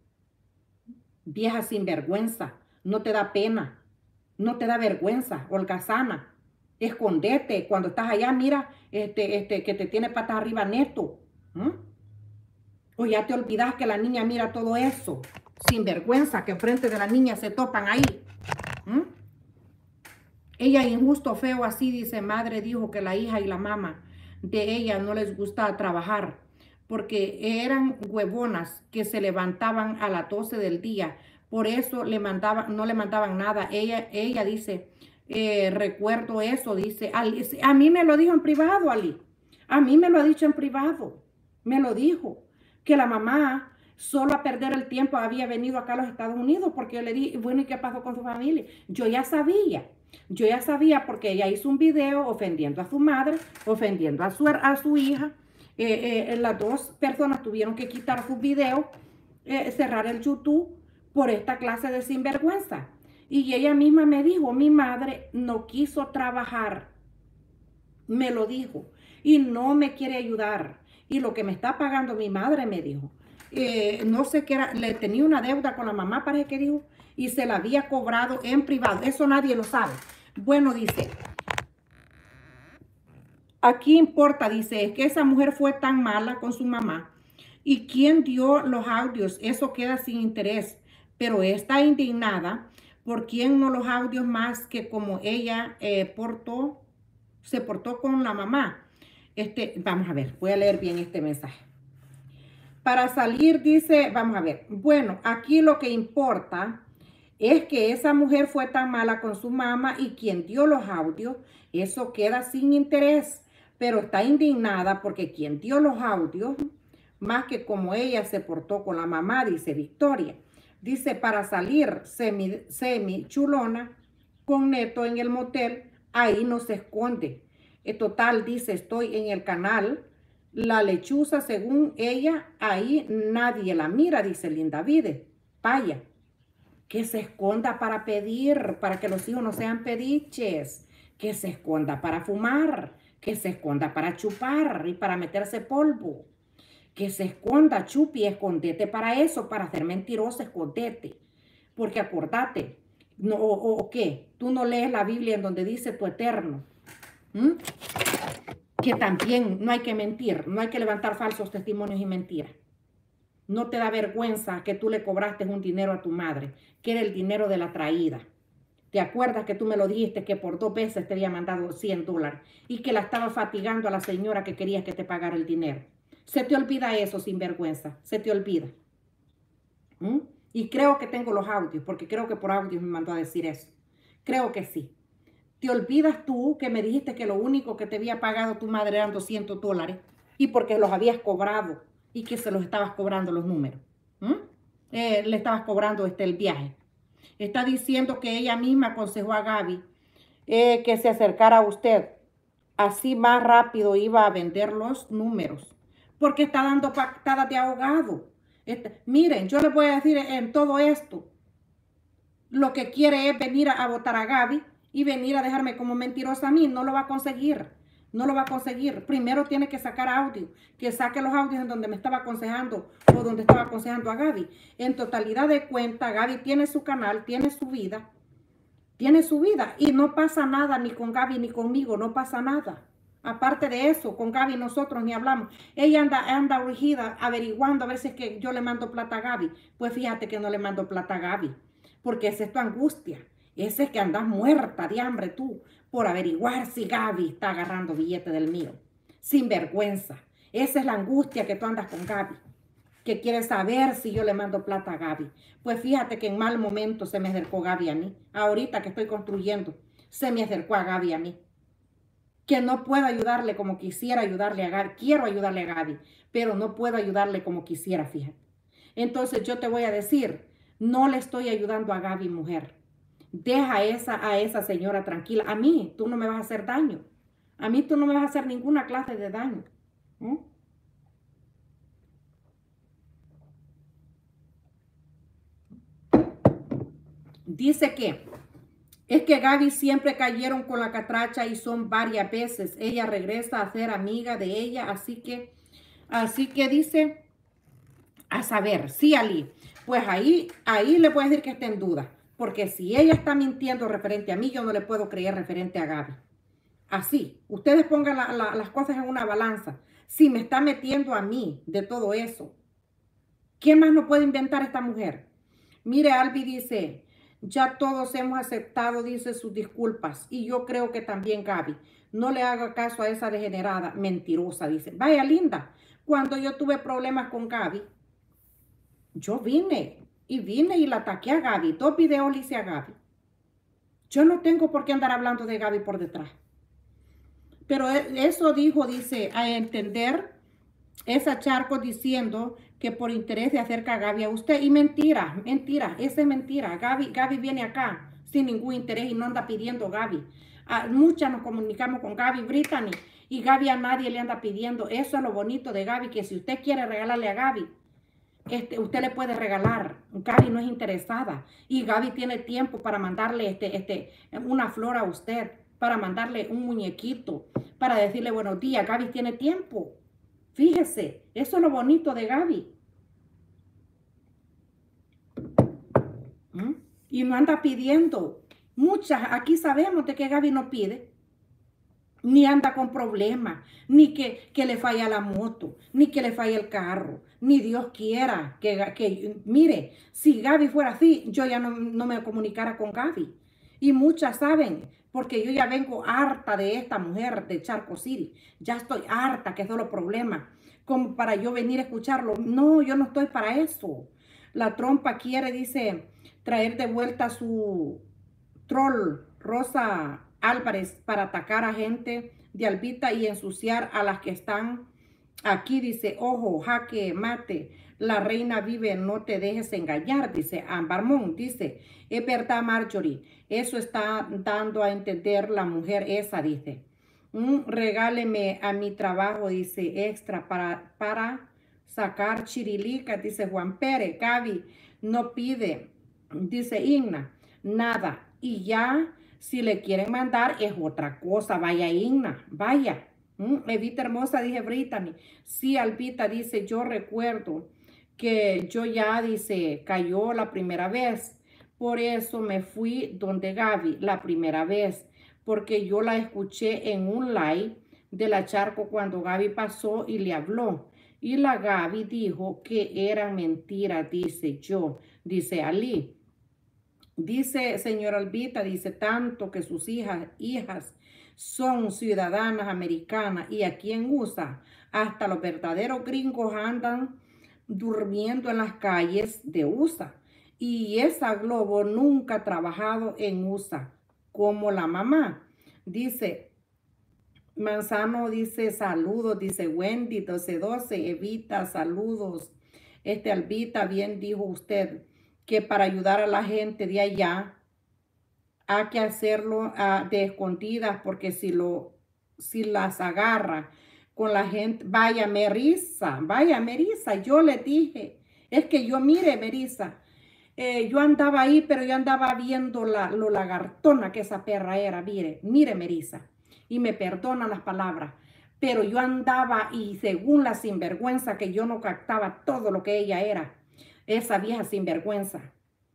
Vieja sinvergüenza, no te da pena. No te da vergüenza, holgazana. Escondete. Cuando estás allá, mira, este, este, que te tiene patas arriba neto. ¿Mm? O ya te olvidas que la niña mira todo eso. Sin vergüenza, que enfrente de la niña se topan ahí. ¿Mm? Ella injusto, feo, así dice, madre dijo que la hija y la mamá de ella no les gusta trabajar. Porque eran huevonas que se levantaban a las doce del día. Por eso le mandaban, no le mandaban nada. Ella, ella dice, eh, recuerdo eso, dice, Ali, a mí me lo dijo en privado, Ali. A mí me lo ha dicho en privado. Me lo dijo. Que la mamá solo a perder el tiempo había venido acá a los Estados Unidos. Porque yo le dije, bueno, ¿y qué pasó con su familia? Yo ya sabía. Yo ya sabía porque ella hizo un video ofendiendo a su madre, ofendiendo a su, a su hija. Eh, eh, las dos personas tuvieron que quitar sus videos, eh, cerrar el YouTube por esta clase de sinvergüenza. Y ella misma me dijo, mi madre no quiso trabajar, me lo dijo, y no me quiere ayudar. Y lo que me está pagando mi madre, me dijo, eh, no sé qué era, le tenía una deuda con la mamá, parece que dijo, y se la había cobrado en privado. Eso nadie lo sabe. Bueno, dice, aquí importa, dice, es que esa mujer fue tan mala con su mamá. ¿Y quién dio los audios? Eso queda sin interés. Pero está indignada por quién no los audios más que como ella eh, portó, se portó con la mamá. Este, vamos a ver, voy a leer bien este mensaje. Para salir, dice, vamos a ver. Bueno, aquí lo que importa es que esa mujer fue tan mala con su mamá y quien dio los audios, eso queda sin interés, pero está indignada porque quien dio los audios, más que como ella se portó con la mamá, dice Victoria. Dice, para salir semi, semi chulona con Neto en el motel, ahí no se esconde. En total, dice, estoy en el canal La Lechuza, según ella, ahí nadie la mira, dice Linda Vide. Vaya, que se esconda para pedir, para que los hijos no sean pediches, que se esconda para fumar, que se esconda para chupar y para meterse polvo, que se esconda, chupi, escondete para eso, para ser mentirosa, escondete, porque acordate, no, o, o qué, tú no lees la Biblia en donde dice tu eterno, ¿Mm? que también no hay que mentir, no hay que levantar falsos testimonios y mentiras. No te da vergüenza que tú le cobraste un dinero a tu madre, que era el dinero de la traída. ¿Te acuerdas que tú me lo dijiste que por dos veces te había mandado cien dólares y que la estaba fatigando a la señora que querías que te pagara el dinero? Se te olvida eso, sin vergüenza. Se te olvida. ¿Mm? Y creo que tengo los audios, porque creo que por audios me mandó a decir eso. Creo que sí. ¿Te olvidas tú que me dijiste que lo único que te había pagado tu madre eran doscientos dólares y porque los habías cobrado y que se los estabas cobrando los números? ¿Mm? Eh, le estabas cobrando este, el viaje. Está diciendo que ella misma aconsejó a Gaby eh, que se acercara a usted. Así más rápido iba a vender los números. Porque está dando pactadas de ahogado. Este, miren, yo les voy a decir en todo esto. Lo que quiere es venir a, a votar a Gaby y venir a dejarme como mentirosa a mí. No lo va a conseguir. No lo va a conseguir. Primero tiene que sacar audio. Que saque los audios en donde me estaba aconsejando o donde estaba aconsejando a Gaby. En totalidad de cuenta, Gaby tiene su canal, tiene su vida. Tiene su vida y no pasa nada ni con Gaby ni conmigo. No pasa nada. Aparte de eso, con Gaby nosotros ni hablamos. Ella anda, anda urgida averiguando a ver si es que yo le mando plata a Gaby. Pues fíjate que no le mando plata a Gaby. Porque esa es tu angustia. Ese es que andas muerta de hambre tú por averiguar si Gaby está agarrando billete del mío. Sin vergüenza. Esa es la angustia que tú andas con Gaby. Que quieres saber si yo le mando plata a Gaby. Pues fíjate que en mal momento se me acercó Gaby a mí. Ahorita que estoy construyendo, se me acercó a Gaby a mí. Que no puedo ayudarle como quisiera ayudarle a Gaby. Quiero ayudarle a Gaby, pero no puedo ayudarle como quisiera, fíjate. Entonces yo te voy a decir, no le estoy ayudando a Gaby, mujer. Deja a esa, a esa señora tranquila. A mí, tú no me vas a hacer daño. A mí tú no me vas a hacer ninguna clase de daño. ¿Mm? Dice que es que Gaby siempre cayeron con la catracha y son varias veces. Ella regresa a ser amiga de ella, así que, así que dice, a saber, sí, Ali, pues ahí, ahí le voy a decir que está en duda, porque si ella está mintiendo referente a mí, yo no le puedo creer referente a Gaby. Así, ustedes pongan la, la, las cosas en una balanza. Si me está metiendo a mí de todo eso, ¿quién más no puede inventar esta mujer? Mire, Albi dice, ya todos hemos aceptado, dice, sus disculpas. Y yo creo que también Gaby. No le haga caso a esa degenerada mentirosa, dice. Vaya, Linda, cuando yo tuve problemas con Gaby, yo vine y vine y la ataqué a Gaby. Dos videos le hice a Gaby. Yo no tengo por qué andar hablando de Gaby por detrás. Pero eso dijo, dice, a entender esa Charco diciendo que por interés de hacer a Gaby a usted. Y mentira, mentira, esa es mentira. Gaby, Gaby viene acá sin ningún interés y no anda pidiendo Gaby. A muchas nos comunicamos con Gaby, Brittany, y Gaby a nadie le anda pidiendo. Eso es lo bonito de Gaby, que si usted quiere regalarle a Gaby, este, usted le puede regalar. Gaby no es interesada. Y Gaby tiene tiempo para mandarle este, este, una flor a usted, para mandarle un muñequito, para decirle buenos días. Gaby tiene tiempo. Fíjese, eso es lo bonito de Gaby. ¿Mm? Y no anda pidiendo. Muchas, aquí sabemos de que Gaby no pide. Ni anda con problemas, ni que, que le falla la moto, ni que le falla el carro, ni Dios quiera que, que mire, si Gaby fuera así, yo ya no, no me comunicara con Gaby. Y muchas saben, porque yo ya vengo harta de esta mujer de Charco City. Ya estoy harta, que es solo problema, como para yo venir a escucharlo. No, yo no estoy para eso. La trompa quiere, dice, traer de vuelta a su troll, Rosa Álvarez, para atacar a gente de Albita y ensuciar a las que están aquí. Dice, ojo, jaque, mate, la reina vive, no te dejes engañar, dice Ámbar Mon. Dice, es verdad, Marjorie, eso está dando a entender la mujer esa, dice. Mm, regáleme a mi trabajo, dice, extra para, para sacar chirilicas, dice Juan Pérez. Gaby no pide, dice Igna, nada. Y ya, si le quieren mandar, es otra cosa. Vaya, Igna, vaya. Mm, Evita hermosa, dije Brittany. Sí, Albita, dice, yo recuerdo que yo ya, dice, cayó la primera vez. Por eso me fui donde Gaby la primera vez, porque yo la escuché en un live de la Charco cuando Gaby pasó y le habló. Y la Gaby dijo que eran mentiras, dice yo, dice Ali. Dice señora Albita, dice tanto que sus hijas, hijas son ciudadanas americanas y aquí en U S A hasta los verdaderos gringos andan durmiendo en las calles de U S A. Y esa Globo nunca ha trabajado en U S A como la mamá. Dice Manzano, dice saludos, dice Wendy doce doce, Evita, saludos. Este Albita, bien dijo usted que para ayudar a la gente de allá hay que hacerlo uh, de escondidas, porque si, lo, si las agarra con la gente, vaya Merisa, vaya Merisa, yo le dije, es que yo mire Merisa, eh, yo andaba ahí, pero yo andaba viendo la, lo lagartona que esa perra era, mire, mire Merisa, y me perdonan las palabras, pero yo andaba y según la sinvergüenza que yo no captaba todo lo que ella era, esa vieja sinvergüenza.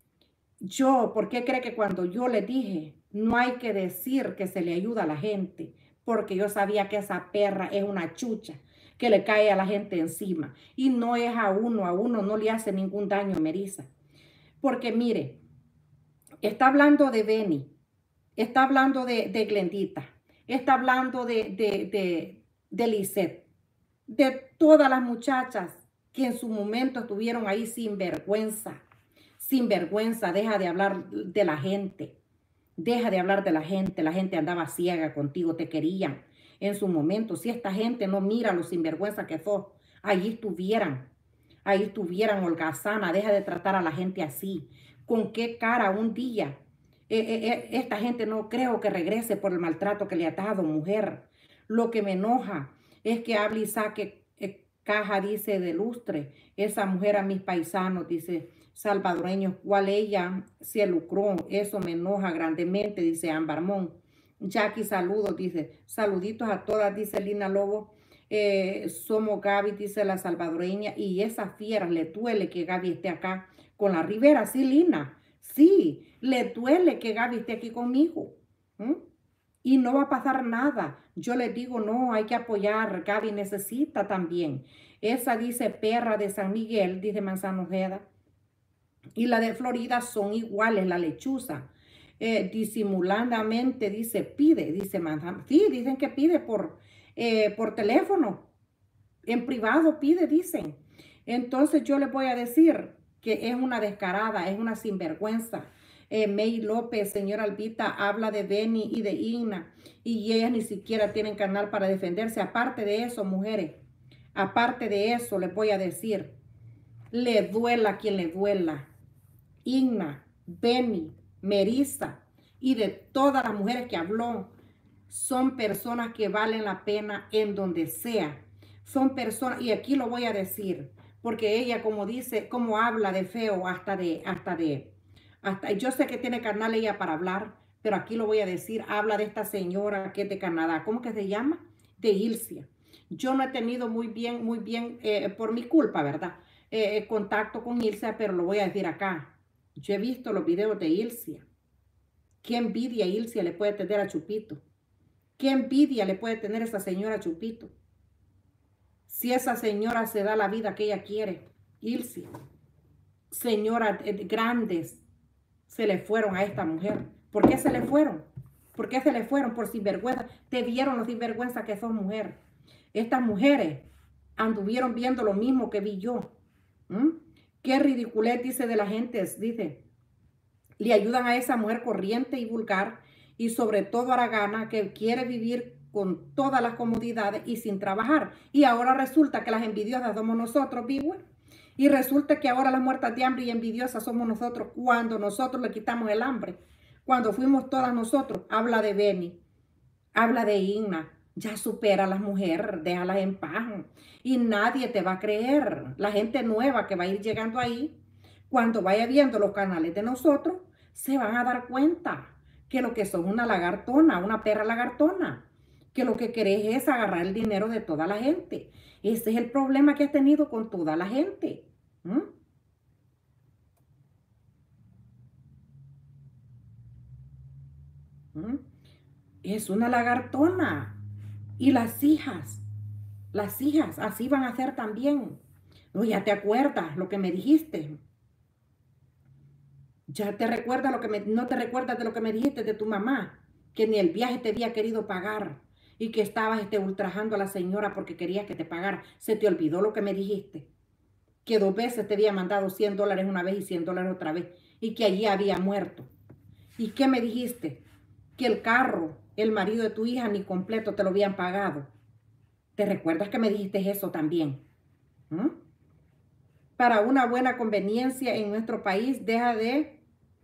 Yo, ¿por qué cree que cuando yo le dije, no hay que decir que se le ayuda a la gente? Porque yo sabía que esa perra es una chucha que le cae a la gente encima. Y no es a uno, a uno no le hace ningún daño, Merisa. Porque mire, está hablando de Benny, está hablando de, de Glendita, está hablando de, de, de, de Lisette, de todas las muchachas que en su momento estuvieron ahí sin vergüenza. Sin vergüenza, deja de hablar de la gente. Deja de hablar de la gente. La gente andaba ciega contigo, te querían en su momento. Si esta gente no mira lo sinvergüenza que sos, allí estuvieran. Ahí estuvieran holgazana. Deja de tratar a la gente así. ¿Con qué cara un día? Eh, eh, eh, esta gente no creo que regrese por el maltrato que le ha dado, mujer. Lo que me enoja es que hable y saque eh, caja, dice, de lustre. Esa mujer a mis paisanos, dice, salvadoreños, cual ella se lucró. Eso me enoja grandemente, dice Ámbar Mon. Jackie, saludos, dice, saluditos a todas, dice Lina Lobo. Eh, somos Gaby, dice la salvadoreña, y esas fieras le duele que Gaby esté acá con la Rivera. Sí, Lina, sí, le duele que Gaby esté aquí conmigo. ¿Mm? Y no va a pasar nada. Yo les digo, no, hay que apoyar. Gaby necesita también. Esa dice perra de San Miguel, dice Manzano Ojeda. Y la de Florida son iguales, la lechuza. Eh, disimuladamente dice, pide, dice Manzano. Sí, dicen que pide por, eh, por teléfono. En privado pide, dicen. Entonces yo les voy a decir que es una descarada, es una sinvergüenza. Eh, May López, señora Albita, habla de Benny y de Igna. Y ellas ni siquiera tienen canal para defenderse. Aparte de eso, mujeres, aparte de eso, les voy a decir, le duela a quien le duela. Igna, Benny, Merisa y de todas las mujeres que habló, son personas que valen la pena en donde sea. Son personas, y aquí lo voy a decir, porque ella como dice, como habla de feo hasta de, hasta de, hasta, yo sé que tiene canal ella para hablar, pero aquí lo voy a decir, habla de esta señora que es de Canadá. ¿Cómo que se llama? De Ilcia. Yo no he tenido muy bien, muy bien, eh, por mi culpa, ¿verdad? Eh, contacto con Ilcia, pero lo voy a decir acá. Yo he visto los videos de Ilcia. ¿Qué envidia Ilcia le puede tener a Chupito? ¿Qué envidia le puede tener esa señora Chupito? Si esa señora se da la vida que ella quiere, Ilcia. Señoras grandes se le fueron a esta mujer. ¿Por qué se le fueron? ¿Por qué se le fueron? Por sinvergüenza. Te vieron los sinvergüenza que son mujer. Estas mujeres anduvieron viendo lo mismo que vi yo. ¿Mm? Qué ridiculez, dice, de la gente, dice. Le ayudan a esa mujer corriente y vulgar y sobre todo haragana que quiere vivir con todas las comodidades y sin trabajar. Y ahora resulta que las envidiosas somos nosotros, vivo. Y resulta que ahora las muertas de hambre y envidiosas somos nosotros cuando nosotros le quitamos el hambre. Cuando fuimos todas nosotros. Habla de Beni, habla de Igna. Ya supera a las mujeres, déjalas en paz. Y nadie te va a creer. La gente nueva que va a ir llegando ahí, cuando vaya viendo los canales de nosotros, se van a dar cuenta que lo que son una lagartona, una perra lagartona, que lo que querés es agarrar el dinero de toda la gente. Ese es el problema que has tenido con toda la gente. ¿Mm? ¿Mm? Es una lagartona. Y las hijas, las hijas así van a ser también. No, ya te acuerdas lo que me dijiste. Ya te recuerdas lo que me, no te recuerdas de lo que me dijiste de tu mamá, que ni el viaje te había querido pagar y que estabas este, ultrajando a la señora porque querías que te pagara. Se te olvidó lo que me dijiste, que dos veces te había mandado cien dólares una vez y cien dólares otra vez y que allí había muerto. ¿Y qué me dijiste? Que el carro, el marido de tu hija ni completo te lo habían pagado. ¿Te recuerdas que me dijiste eso también? ¿Mm? Para una buena conveniencia en nuestro país, deja de...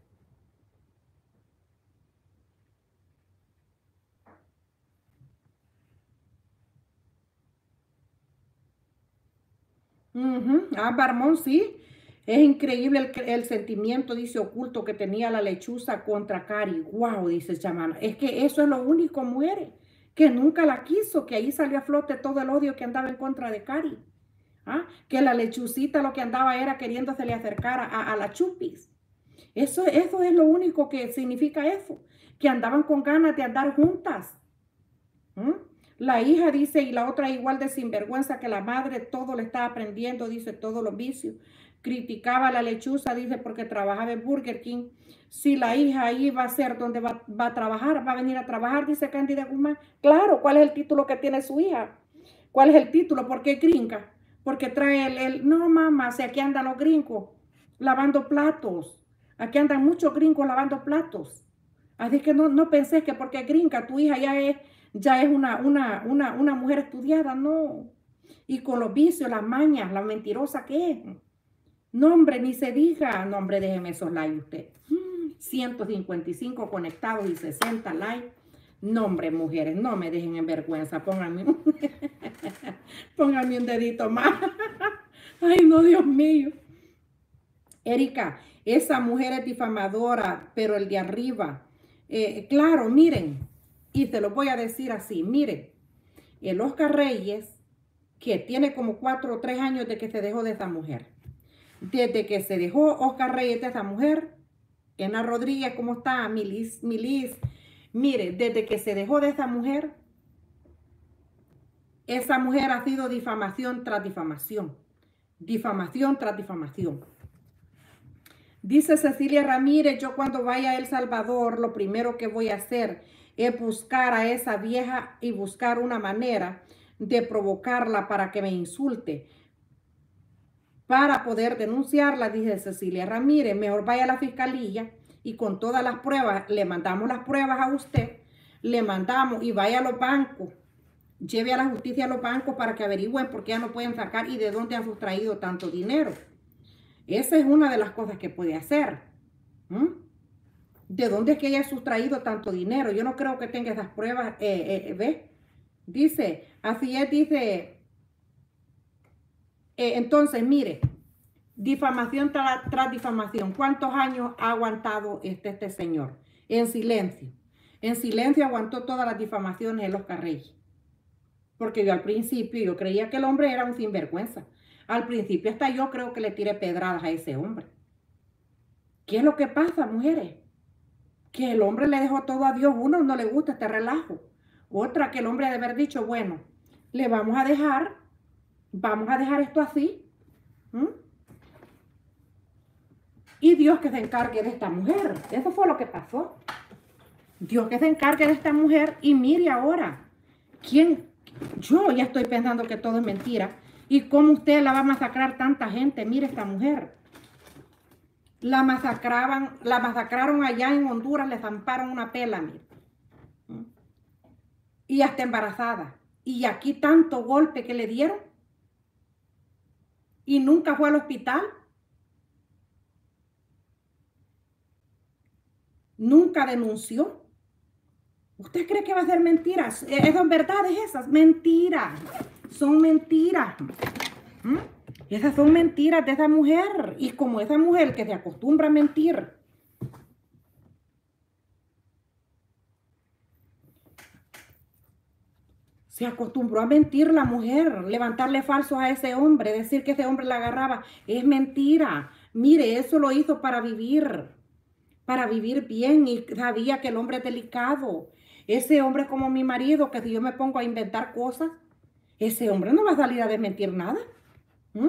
Uh-huh. Ah, Barmón, sí. Es increíble el, el sentimiento, dice, oculto que tenía la lechuza contra Cari. Wow, dice Chamana. Es que eso es lo único, muere, que nunca la quiso, que ahí salió a flote todo el odio que andaba en contra de Cari. ¿Ah? Que la lechucita lo que andaba era queriéndosele acercar a, a la Chupis. Eso, eso es lo único que significa eso, que andaban con ganas de andar juntas. ¿Mm? La hija dice, y la otra igual de sinvergüenza que la madre, todo le está aprendiendo, dice, todos los vicios. Criticaba a la lechuza, dice, porque trabajaba en Burger King. Si la hija ahí va a ser donde va, va a trabajar, va a venir a trabajar, dice Cándida Guzmán. Claro, ¿cuál es el título que tiene su hija? ¿Cuál es el título? ¿Por qué gringa? Porque trae el, el no mamá, si aquí andan los gringos lavando platos. Aquí andan muchos gringos lavando platos. Así que no, no pensé que porque gringa tu hija ya es, ya es una, una, una, una mujer estudiada, no. Y con los vicios, las mañas, la mentirosa que es. No, hombre, ni se diga. No, hombre, déjeme esos likes usted. ciento cincuenta y cinco conectados y sesenta likes. No, hombre, mujeres, no me dejen en vergüenza. Pónganme un, pónganme un dedito más. Ay, no, Dios mío. Erika, esa mujer es difamadora, pero el de arriba... Eh, claro, miren, y te lo voy a decir así, miren, el Oscar Reyes, que tiene como cuatro o tres años de que se dejó de esa mujer. Desde que se dejó Oscar Reyes de esa mujer, Ena Rodríguez, ¿cómo está? Milis, Milis, mire, desde que se dejó de esa mujer, esa mujer ha sido difamación tras difamación, difamación tras difamación. Dice Cecilia Ramírez, yo cuando vaya a El Salvador, lo primero que voy a hacer es buscar a esa vieja y buscar una manera de provocarla para que me insulte. Para poder denunciarla, dice Cecilia Ramírez, mejor vaya a la fiscalía y con todas las pruebas, le mandamos las pruebas a usted, le mandamos y vaya a los bancos, lleve a la justicia a los bancos para que averigüen por qué ya no pueden sacar y de dónde han sustraído tanto dinero. Esa es una de las cosas que puede hacer. ¿Mm? ¿De dónde es que ella ha sustraído tanto dinero? Yo no creo que tenga esas pruebas. Eh, eh, ¿Ve? Dice, así es, dice. Eh, entonces, mire, difamación tras, tras difamación. ¿Cuántos años ha aguantado este, este señor? En silencio. En silencio aguantó todas las difamaciones de los Carreyes. Porque yo al principio, yo creía que el hombre era un sinvergüenza. Al principio hasta yo creo que le tiré pedradas a ese hombre. ¿Qué es lo que pasa, mujeres? Que el hombre le dejó todo a Dios. Uno no le gusta este relajo. Otra, que el hombre ha de haber dicho, bueno, le vamos a dejar, vamos a dejar esto así. ¿Mm? Y Dios que se encargue de esta mujer. Eso fue lo que pasó. Dios que se encargue de esta mujer. Y mire ahora, ¿quién? Yo ya estoy pensando que todo es mentira. ¿Y cómo usted la va a masacrar tanta gente? Mire esta mujer. La masacraban, la masacraron allá en Honduras, le zamparon una pela, mire. Y hasta embarazada. Y aquí tanto golpe que le dieron. Y nunca fue al hospital. Nunca denunció. ¿Usted cree que va a ser mentiras? ¿Son verdades esas? Mentiras. Son mentiras. ¿Mm? Esas son mentiras de esa mujer. Y como esa mujer que se acostumbra a mentir. Se acostumbró a mentir la mujer, levantarle falsos a ese hombre, decir que ese hombre la agarraba. Es mentira. Mire, eso lo hizo para vivir, para vivir bien, y sabía que el hombre es delicado. Ese hombre es como mi marido, que si yo me pongo a inventar cosas, ese hombre no va a salir a desmentir nada. ¿Mm?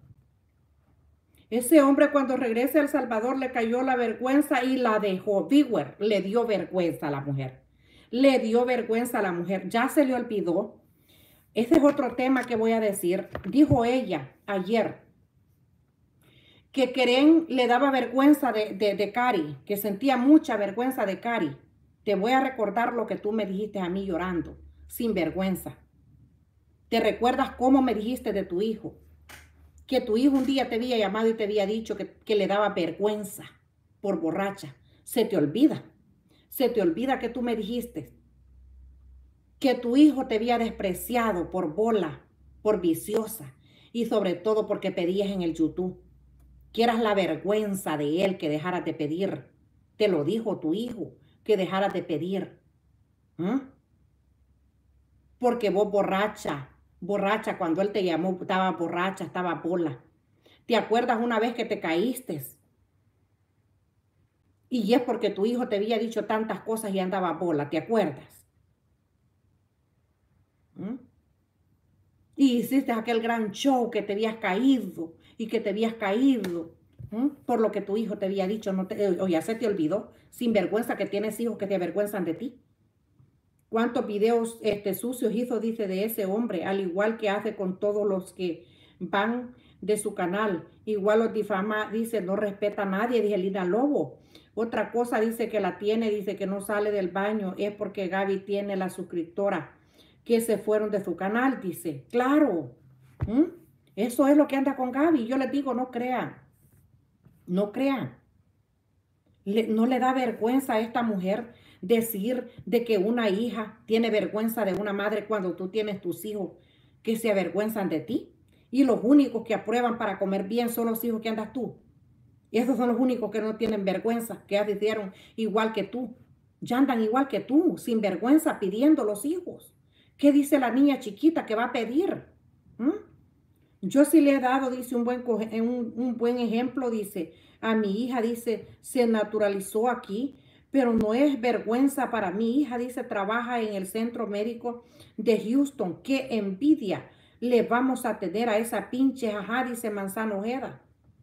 Ese hombre cuando regrese a El Salvador le cayó la vergüenza y la dejó. Bigwer, le dio vergüenza a la mujer. Le dio vergüenza a la mujer. Ya se le olvidó. Ese es otro tema que voy a decir. Dijo ella ayer que Keren le daba vergüenza de, de, de Cari, que sentía mucha vergüenza de Cari. Te voy a recordar lo que tú me dijiste a mí llorando, sin vergüenza. ¿Te recuerdas cómo me dijiste de tu hijo? Que tu hijo un día te había llamado y te había dicho que, que le daba vergüenza por borracha. Se te olvida. Se te olvida que tú me dijiste que tu hijo te había despreciado por bola, por viciosa y sobre todo porque pedías en el YouTube. Que eras la vergüenza de él, que dejaras de pedir. Te lo dijo tu hijo, que dejaras de pedir. ¿Mm? Porque vos borracha, borracha, cuando él te llamó, estaba borracha, estaba bola. ¿Te acuerdas una vez que te caíste? Y es porque tu hijo te había dicho tantas cosas y andaba bola, ¿te acuerdas? ¿Mm? Y hiciste aquel gran show que te habías caído y que te habías caído ¿Mm? por lo que tu hijo te había dicho, no te, o ya se te olvidó, sin vergüenza que tienes hijos que te avergüenzan de ti. ¿Cuántos videos este, sucios hizo, dice, de ese hombre? Al igual que hace con todos los que van de su canal. Igual los difama, dice, no respeta a nadie, dice Lina Lobo. Otra cosa dice que la tiene, dice que no sale del baño, es porque Gaby tiene la suscriptora que se fueron de su canal, dice. Claro, ¿Mm? Eso es lo que anda con Gaby. Yo les digo, no crean, no crean. Le, no le da vergüenza a esta mujer decir de que una hija tiene vergüenza de una madre cuando tú tienes tus hijos que se avergüenzan de ti. Y los únicos que aprueban para comer bien son los hijos que andas tú. Y esos son los únicos que no tienen vergüenza, que ya hicieron igual que tú. Ya andan igual que tú, sin vergüenza, pidiendo los hijos. ¿Qué dice la niña chiquita que va a pedir? ¿Mm? Yo sí le he dado, dice, un buen, un, un buen ejemplo, dice, a mi hija, dice, se naturalizó aquí, pero no es vergüenza para mi hija, dice, trabaja en el centro médico de Houston. ¡Qué envidia le vamos a tener a esa pinche jajá!, dice Manzano Ojeda.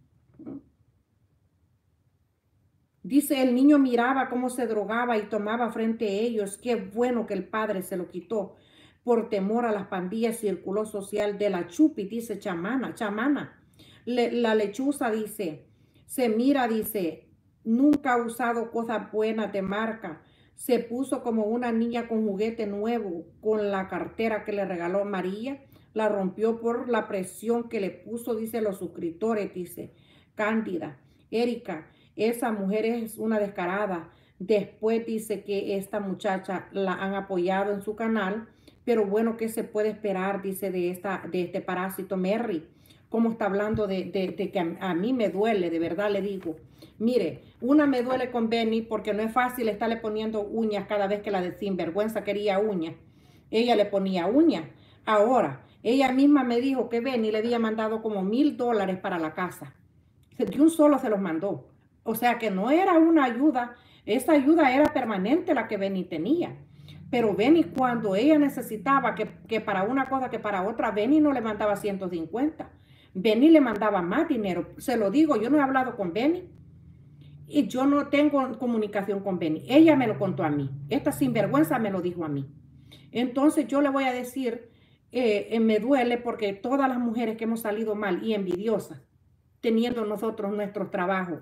Dice, el niño miraba cómo se drogaba y tomaba frente a ellos. Qué bueno que el padre se lo quitó. Por temor a las pandillas circuló social de la Chupi, dice Chamana, Chamana. Le, la lechuza dice, se mira, dice, nunca ha usado cosas buenas de marca. Se puso como una niña con juguete nuevo, con la cartera que le regaló María. La rompió por la presión que le puso, dice, los suscriptores, dice Cándida. Erika, esa mujer es una descarada. Después dice que esta muchacha la han apoyado en su canal. Pero bueno, ¿qué se puede esperar? Dice de, esta, de este parásito Merry. Como está hablando de, de, de que a, a mí me duele, de verdad le digo. Mire, una me duele con Benny porque no es fácil estarle poniendo uñas cada vez que la de sinvergüenza quería uñas. Ella le ponía uñas. Ahora, ella misma me dijo que Benny le había mandado como mil dólares para la casa. De un solo se los mandó. O sea que no era una ayuda. Esa ayuda era permanente la que Benny tenía. Pero Benny, cuando ella necesitaba que, que para una cosa que para otra, Benny no le mandaba ciento cincuenta. Benny le mandaba más dinero. Se lo digo, yo no he hablado con Benny. Y yo no tengo comunicación con Benny. Ella me lo contó a mí. Esta sinvergüenza me lo dijo a mí. Entonces yo le voy a decir, eh, eh, me duele porque todas las mujeres que hemos salido mal y envidiosas, teniendo nosotros nuestros trabajos,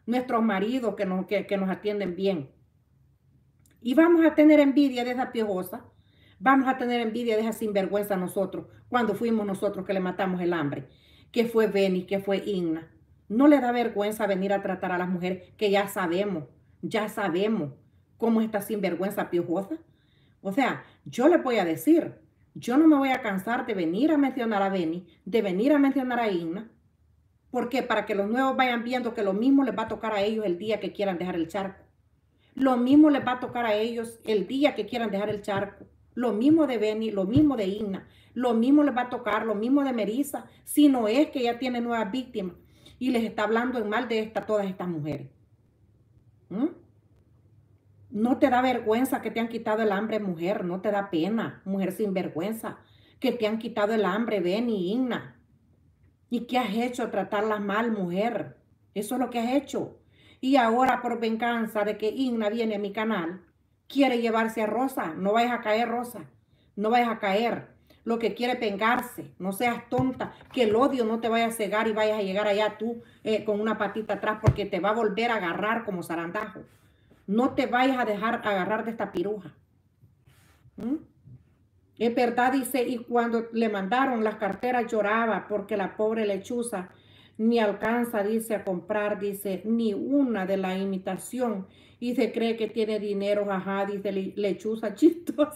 nuestros maridos que nos, que, que nos atienden bien. Y vamos a tener envidia de esa piojosa. Vamos a tener envidia de esa sinvergüenza nosotros, cuando fuimos nosotros que le matamos el hambre, que fue Benny, que fue Igna. No le da vergüenza venir a tratar a las mujeres que ya sabemos, ya sabemos cómo está sinvergüenza piojosa. O sea, yo le voy a decir, yo no me voy a cansar de venir a mencionar a Benny, de venir a mencionar a Igna. ¿Por qué? Para que los nuevos vayan viendo que lo mismo les va a tocar a ellos el día que quieran dejar el charco. Lo mismo les va a tocar a ellos el día que quieran dejar el charco. Lo mismo de Benny, lo mismo de Igna, lo mismo les va a tocar, lo mismo de Melissa, si no es que ya tiene nuevas víctimas y les está hablando en mal de esta, todas estas mujeres. ¿Mm? No te da vergüenza que te han quitado el hambre, mujer, no te da pena, mujer sin vergüenza, que te han quitado el hambre, Benny, Igna. ¿Y qué has hecho? Tratarlas mal, mujer. Eso es lo que has hecho. Y ahora por venganza de que Igna viene a mi canal, quiere llevarse a Rosa. No vayas a caer, Rosa. No vayas a caer. Lo que quiere vengarse. No seas tonta. Que el odio no te vaya a cegar y vayas a llegar allá tú eh, con una patita atrás porque te va a volver a agarrar como zarandajo. No te vayas a dejar agarrar de esta piruja. ¿Mm? Es verdad, dice, y cuando le mandaron las carteras lloraba porque la pobre lechuza ni alcanza, dice, a comprar, dice, ni una de la imitación y se cree que tiene dinero, ajá, dice le, lechuza chistosa.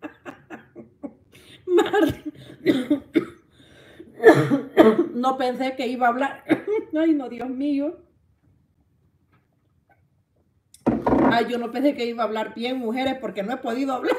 No pensé que iba a hablar. Ay, no, Dios mío. Ay, yo no pensé que iba a hablar bien, mujeres, porque no he podido hablar.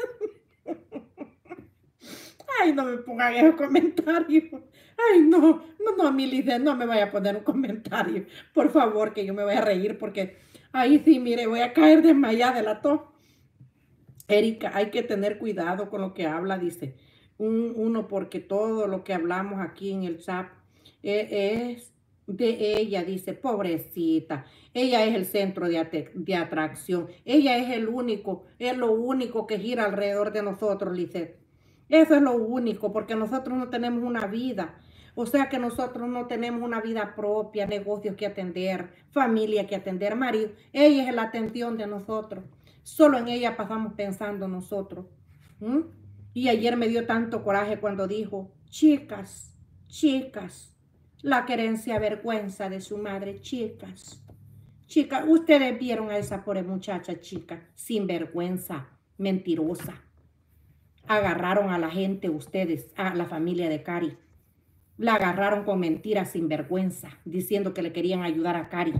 Ay, no me pongan esos comentarios. Ay, no, no, no, mi Lice, no me vaya a poner un comentario. Por favor, que yo me voy a reír porque ahí sí, mire, voy a caer desmayada de la tos. Erika, hay que tener cuidado con lo que habla, dice. Un, uno, porque todo lo que hablamos aquí en el chat es, es de ella, dice, pobrecita. Ella es el centro de, de atracción. Ella es el único, es lo único que gira alrededor de nosotros, Lice. Eso es lo único, porque nosotros no tenemos una vida. O sea que nosotros no tenemos una vida propia, negocios que atender, familia que atender, marido. Ella es la atención de nosotros. Solo en ella pasamos pensando nosotros. ¿Mm? Y ayer me dio tanto coraje cuando dijo, chicas, chicas, la querencia vergüenza de su madre, chicas. Chicas, ustedes vieron a esa pobre muchacha, chica, sin vergüenza, mentirosa. Agarraron a la gente, ustedes, a la familia de Cari. La agarraron con mentiras sin vergüenza, diciendo que le querían ayudar a Cari.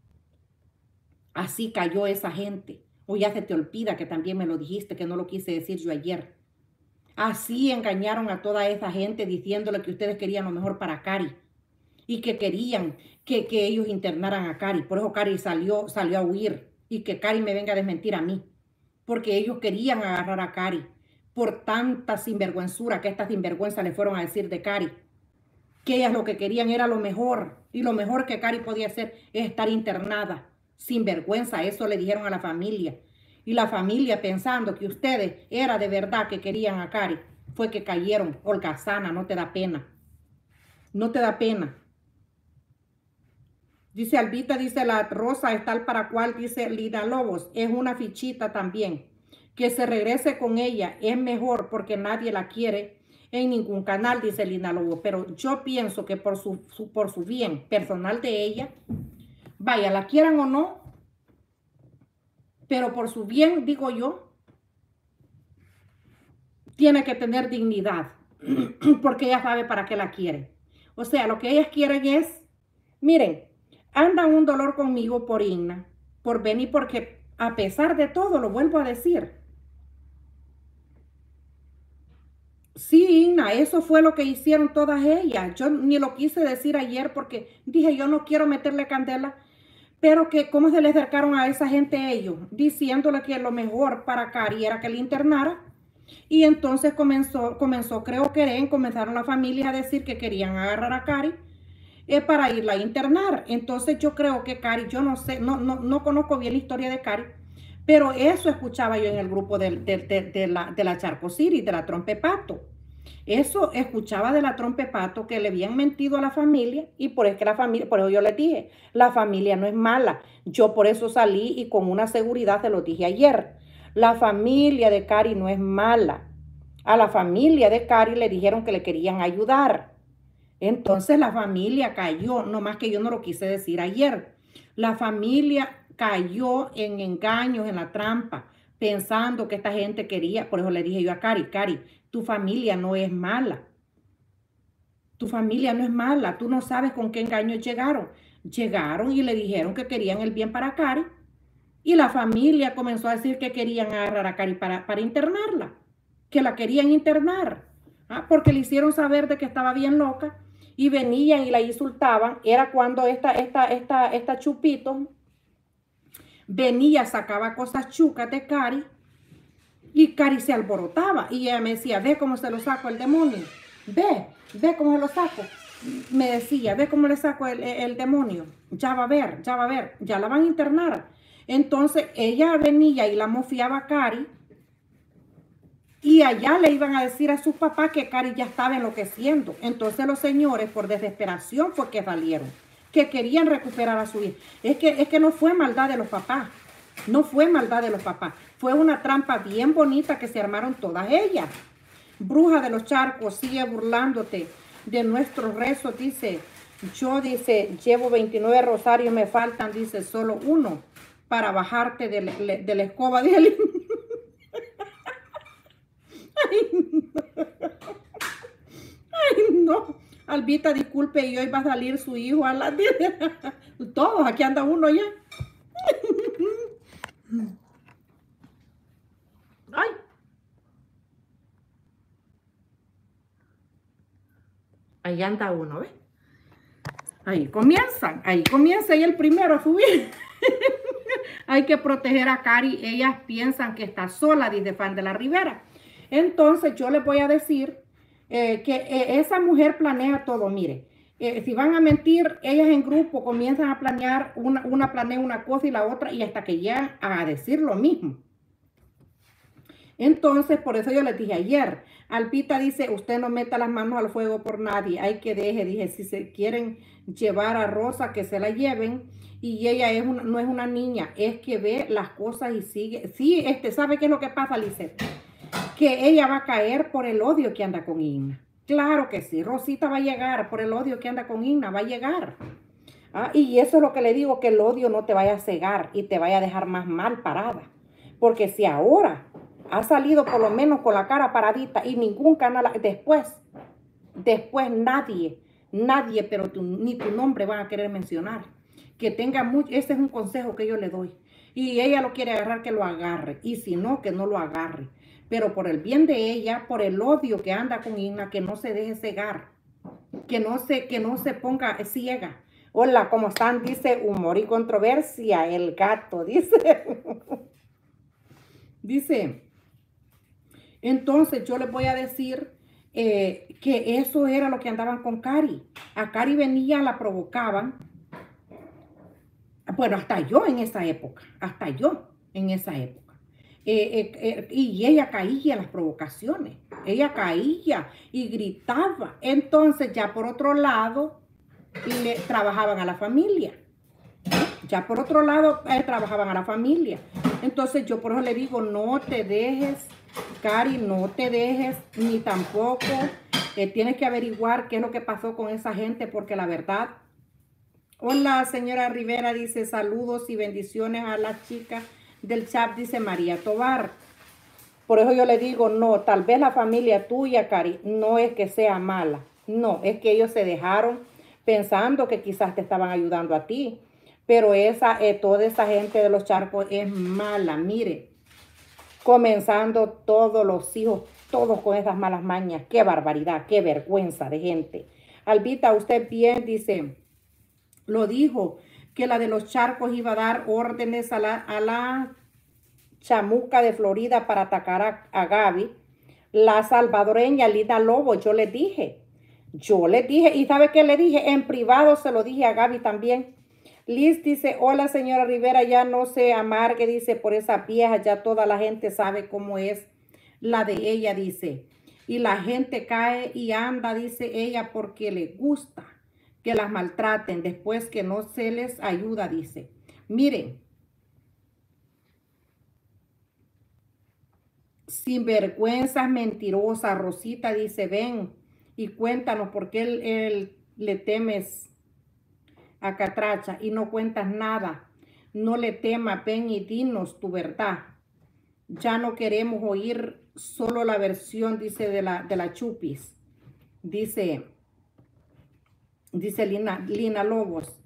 Así cayó esa gente. O ya se te olvida que también me lo dijiste, que no lo quise decir yo ayer. Así engañaron a toda esa gente diciéndole que ustedes querían lo mejor para Cari. Y que querían que, que ellos internaran a Cari. Por eso Cari salió, salió a huir. Y que Cari me venga a desmentir a mí. Porque ellos querían agarrar a Cari. Por tanta sinvergüenzura que estas sinvergüenzas le fueron a decir de Cari. Que ellas lo que querían era lo mejor. Y lo mejor que Cari podía hacer es estar internada. Sin vergüenza, eso le dijeron a la familia. Y la familia, pensando que ustedes era de verdad que querían a Cari, fue que cayeron. Holgazana, no te da pena. No te da pena. Dice Albita, dice la Rosa es tal para cual, dice Lina Lobos, es una fichita también. Que se regrese con ella es mejor porque nadie la quiere en ningún canal, dice Lina Lobos. Pero yo pienso que por su, su, por su bien personal de ella, vaya, la quieran o no, pero por su bien, digo yo, tiene que tener dignidad, porque ella sabe para qué la quiere. O sea, lo que ellas quieren es, miren, anda un dolor conmigo por Igna, por Benny, porque a pesar de todo, lo vuelvo a decir. Sí, Igna, eso fue lo que hicieron todas ellas. Yo ni lo quise decir ayer porque dije, yo no quiero meterle candela. Pero que cómo se le acercaron a esa gente a ellos, diciéndole que lo mejor para Cari era que le internara. Y entonces comenzó, comenzó creo que comenzaron las familias a decir que querían agarrar a Cari eh, para irla a internar. Entonces yo creo que Cari, yo no sé, no, no, no conozco bien la historia de Cari, pero eso escuchaba yo en el grupo de, de, de, de la, de la Charco City, de la Trompepato. Eso escuchaba de la trompepato que le habían mentido a la familia y por eso que la familia, por eso yo les dije, la familia no es mala. Yo por eso salí y con una seguridad se lo dije ayer. La familia de Cari no es mala. A la familia de Cari le dijeron que le querían ayudar. Entonces la familia cayó, nomás que yo no lo quise decir ayer. La familia cayó en engaños, en la trampa, pensando que esta gente quería, por eso le dije yo a Cari, Cari, tu familia no es mala. Tu familia no es mala, tú no sabes con qué engaños llegaron. Llegaron y le dijeron que querían el bien para Cari y la familia comenzó a decir que querían agarrar a Cari para, para internarla, que la querían internar, ¿ah? Porque le hicieron saber de que estaba bien loca y venían y la insultaban. Era cuando esta, esta, esta, esta Chupito venía, sacaba cosas chucas de Cari y Cari se alborotaba y ella me decía, ve cómo se lo saco el demonio, ve, ve cómo se lo saco. Me decía, ve cómo le saco el, el demonio, ya va a ver, ya va a ver, ya la van a internar. Entonces ella venía y la mofiaba a Cari y allá le iban a decir a sus papás que Cari ya estaba enloqueciendo. Entonces los señores por desesperación fue que salieron, que querían recuperar a su hija. Es que, es que no fue maldad de los papás, no fue maldad de los papás. Fue una trampa bien bonita que se armaron todas ellas. Bruja de los charcos, sigue burlándote de nuestros rezos, dice. Yo, dice, llevo veintinueve rosarios, me faltan, dice, solo uno para bajarte de, de, de la escoba de él. Ay, no. Ay, no. Albita, disculpe, y hoy va a salir su hijo a la... Todos, aquí anda uno ya. Ay. Ahí anda uno, ¿ves? Ahí comienzan, ahí comienza y el primero a subir. Hay que proteger a Cari. Ellas piensan que está sola, dice Fan de la Rivera. Entonces yo les voy a decir eh, que eh, esa mujer planea todo. Mire, eh, si van a mentir, ellas en grupo comienzan a planear, una, una planea una cosa y la otra, y hasta que llegan a decir lo mismo. Entonces, por eso yo les dije ayer, Alpita dice, usted no meta las manos al fuego por nadie, hay que deje, dije, si se quieren llevar a Rosa, que se la lleven, y ella es una, no es una niña, es que ve las cosas y sigue, sí, este, ¿sabe qué es lo que pasa, Lisette? Que ella va a caer por el odio que anda con Igna. Claro que sí, Rosita va a llegar por el odio que anda con Igna, va a llegar. ¿Ah? Y eso es lo que le digo, que el odio no te vaya a cegar y te vaya a dejar más mal parada. Porque si ahora ha salido por lo menos con la cara paradita y ningún canal, después, después nadie, nadie, pero tu, ni tu nombre van a querer mencionar. Que tenga mucho, ese es un consejo que yo le doy. Y ella lo quiere agarrar, que lo agarre. Y si no, que no lo agarre. Pero por el bien de ella, por el odio que anda con Igna, que no se deje cegar. Que no se, que no se ponga ciega. Hola, ¿cómo están? Dice humor y controversia. El gato, dice. Dice, entonces yo les voy a decir eh, que eso era lo que andaban con Cari. A Cari venía, la provocaban. Bueno, hasta yo en esa época, hasta yo en esa época. Eh, eh, eh, y ella caía en las provocaciones. Ella caía y gritaba. Entonces ya por otro lado, le trabajaban a la familia. Ya por otro lado, eh, trabajaban a la familia. Entonces yo por eso le digo, no te dejes, Cari, no te dejes, ni tampoco eh, tienes que averiguar qué es lo que pasó con esa gente, porque la verdad... Hola, señora Rivera, dice saludos y bendiciones a las chicas del chat, dice María Tobar. Por eso yo le digo, no, tal vez la familia tuya, Cari, no es que sea mala. No, es que ellos se dejaron pensando que quizás te estaban ayudando a ti. Pero esa, eh, toda esa gente de los charcos es mala. Mire, comenzando todos los hijos, todos con esas malas mañas. Qué barbaridad, qué vergüenza de gente. Albita, usted bien, dice, lo dijo, que la de los charcos iba a dar órdenes a la, a la chamuca de Florida para atacar a, a Gaby. La salvadoreña Lida Lobo, yo le dije, yo le dije, y ¿sabe qué le dije? En privado se lo dije a Gaby también. Liz dice, hola señora Rivera, ya no se amargue, dice, por esa vieja, ya toda la gente sabe cómo es la de ella, dice. Y la gente cae y anda, dice ella, porque le gusta que las maltraten después que no se les ayuda, dice. Miren, sinvergüenzas mentirosas, Rosita dice, ven y cuéntanos por qué él, él le temes a Catracha y no cuentas nada. No le temas, ven y dinos tu verdad. Ya no queremos oír solo la versión, dice, de la, de la Chupis. Dice, dice Lina, Lina Lobos.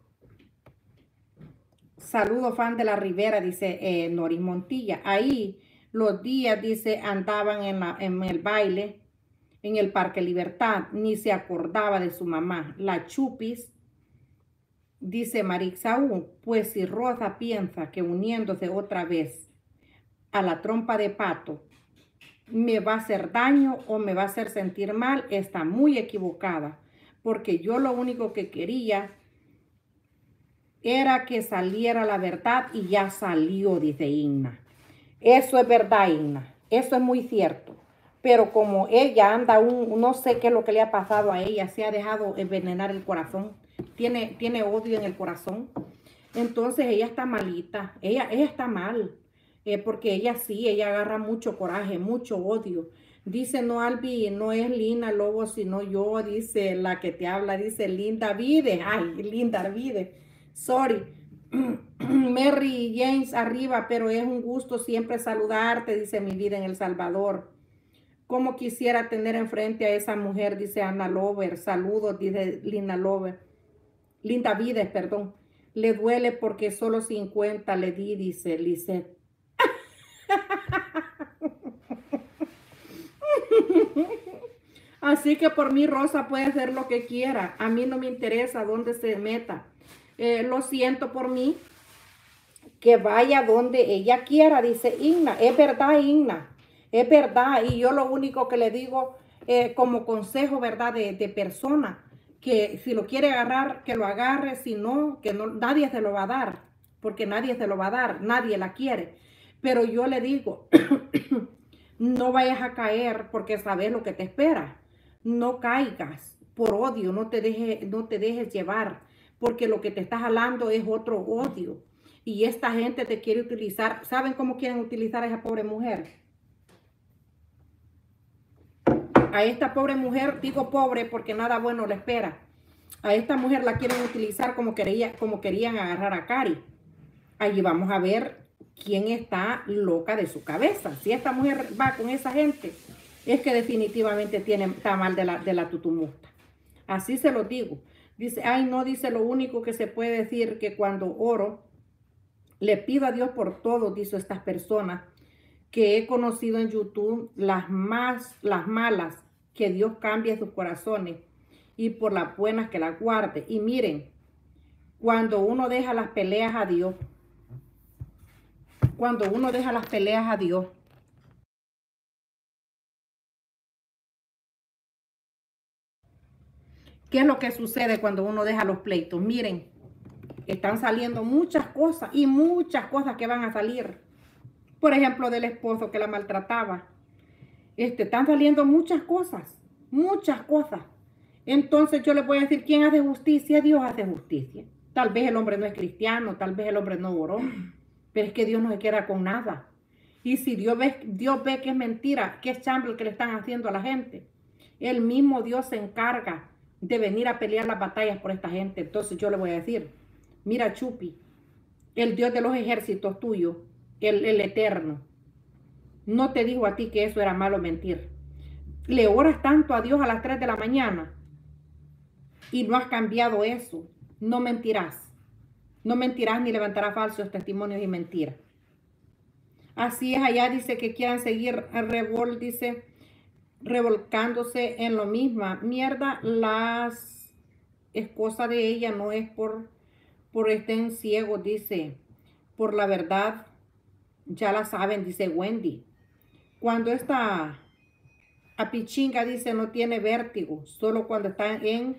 Saludo fan de la Ribera, dice eh, Noris Montilla. Ahí los días, dice, andaban en, la, en el baile en el Parque Libertad. Ni se acordaba de su mamá. La Chupis, dice Marixaú, pues si Rosa piensa que uniéndose otra vez a la trompa de pato me va a hacer daño o me va a hacer sentir mal, está muy equivocada, porque yo lo único que quería era que saliera la verdad y ya salió, dice Igna. Eso es verdad, Igna, eso es muy cierto, pero como ella anda, un, no sé qué es lo que le ha pasado a ella, se ha dejado envenenar el corazón, tiene, tiene odio en el corazón, entonces ella está malita, ella, ella está mal. Eh, porque ella sí, ella agarra mucho coraje, mucho odio. Dice, no, Albi, no es Lina Lobo, sino yo, dice la que te habla, dice Linda Vide. Ay, Linda Vide. Sorry. Mary James arriba, pero es un gusto siempre saludarte, dice mi vida en El Salvador. Como quisiera tener enfrente a esa mujer, dice Ana Lover. Saludos, dice Linda Lover. Linda Vides, perdón. Le duele porque solo cincuenta le di, dice Lisette. Así que por mí Rosa puede hacer lo que quiera. A mí no me interesa dónde se meta. Eh, lo siento por mí. Que vaya donde ella quiera, dice Igna. Es verdad, Igna. Es verdad. Y yo lo único que le digo eh, como consejo, ¿verdad? De, de persona. Que si lo quiere agarrar, que lo agarre. Si no, que no, nadie se lo va a dar. Porque nadie se lo va a dar. Nadie la quiere. Pero yo le digo... No vayas a caer porque sabes lo que te espera. No caigas por odio, no te, deje, no te dejes llevar, porque lo que te está jalando es otro odio. Y esta gente te quiere utilizar. ¿Saben cómo quieren utilizar a esa pobre mujer? A esta pobre mujer, digo pobre porque nada bueno le espera. A esta mujer la quieren utilizar como, quería, como querían agarrar a Cari. Allí vamos a ver quién está loca de su cabeza. Si esta mujer va con esa gente, es que definitivamente tiene, está mal de la, de la tutumusta. Así se lo digo. Dice, ay no, dice, lo único que se puede decir que cuando oro, le pido a Dios por todo, dice estas personas que he conocido en YouTube, las más, las malas, que Dios cambie sus corazones y por las buenas que las guarde. Y miren, cuando uno deja las peleas a Dios, Cuando uno deja las peleas a Dios, ¿qué es lo que sucede cuando uno deja los pleitos? Miren, están saliendo muchas cosas y muchas cosas que van a salir. Por ejemplo, del esposo que la maltrataba. Este, están saliendo muchas cosas, muchas cosas. Entonces yo les voy a decir, ¿quién hace justicia? Dios hace justicia. Tal vez el hombre no es cristiano, tal vez el hombre no oró, pero es que Dios no se queda con nada. Y si Dios ve, Dios ve que es mentira, que es chambre que le están haciendo a la gente, el mismo Dios se encarga de venir a pelear las batallas por esta gente. Entonces yo le voy a decir, mira Chupi, el Dios de los ejércitos tuyos, el, el eterno, no te dijo a ti que eso era malo mentir. Le oras tanto a Dios a las tres de la mañana y no has cambiado eso. No mentirás. No mentirás ni levantarás falsos testimonios y mentiras. Así es, allá dice que quieran seguir revol, dice, revolcándose en lo misma. Mierda, las esposas de ella no es por, por estén ciegos, dice, por la verdad, ya la saben, dice Wendy. Cuando esta apichinga dice no tiene vértigo, solo cuando está en...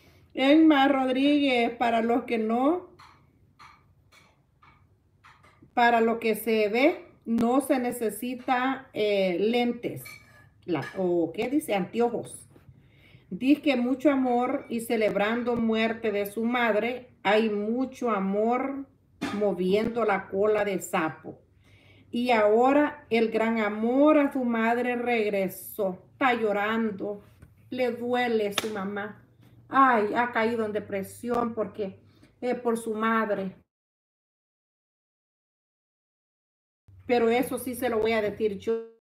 Emma Rodríguez, para los que no, para lo que se ve, no se necesita eh, lentes, la, o qué dice, anteojos. Dice que mucho amor y celebrando muerte de su madre, hay mucho amor moviendo la cola de sapo. Y ahora el gran amor a su madre regresó. Está llorando. Le duele su mamá. Ay, ha caído en depresión porque eh, por su madre. Pero eso sí se lo voy a decir yo.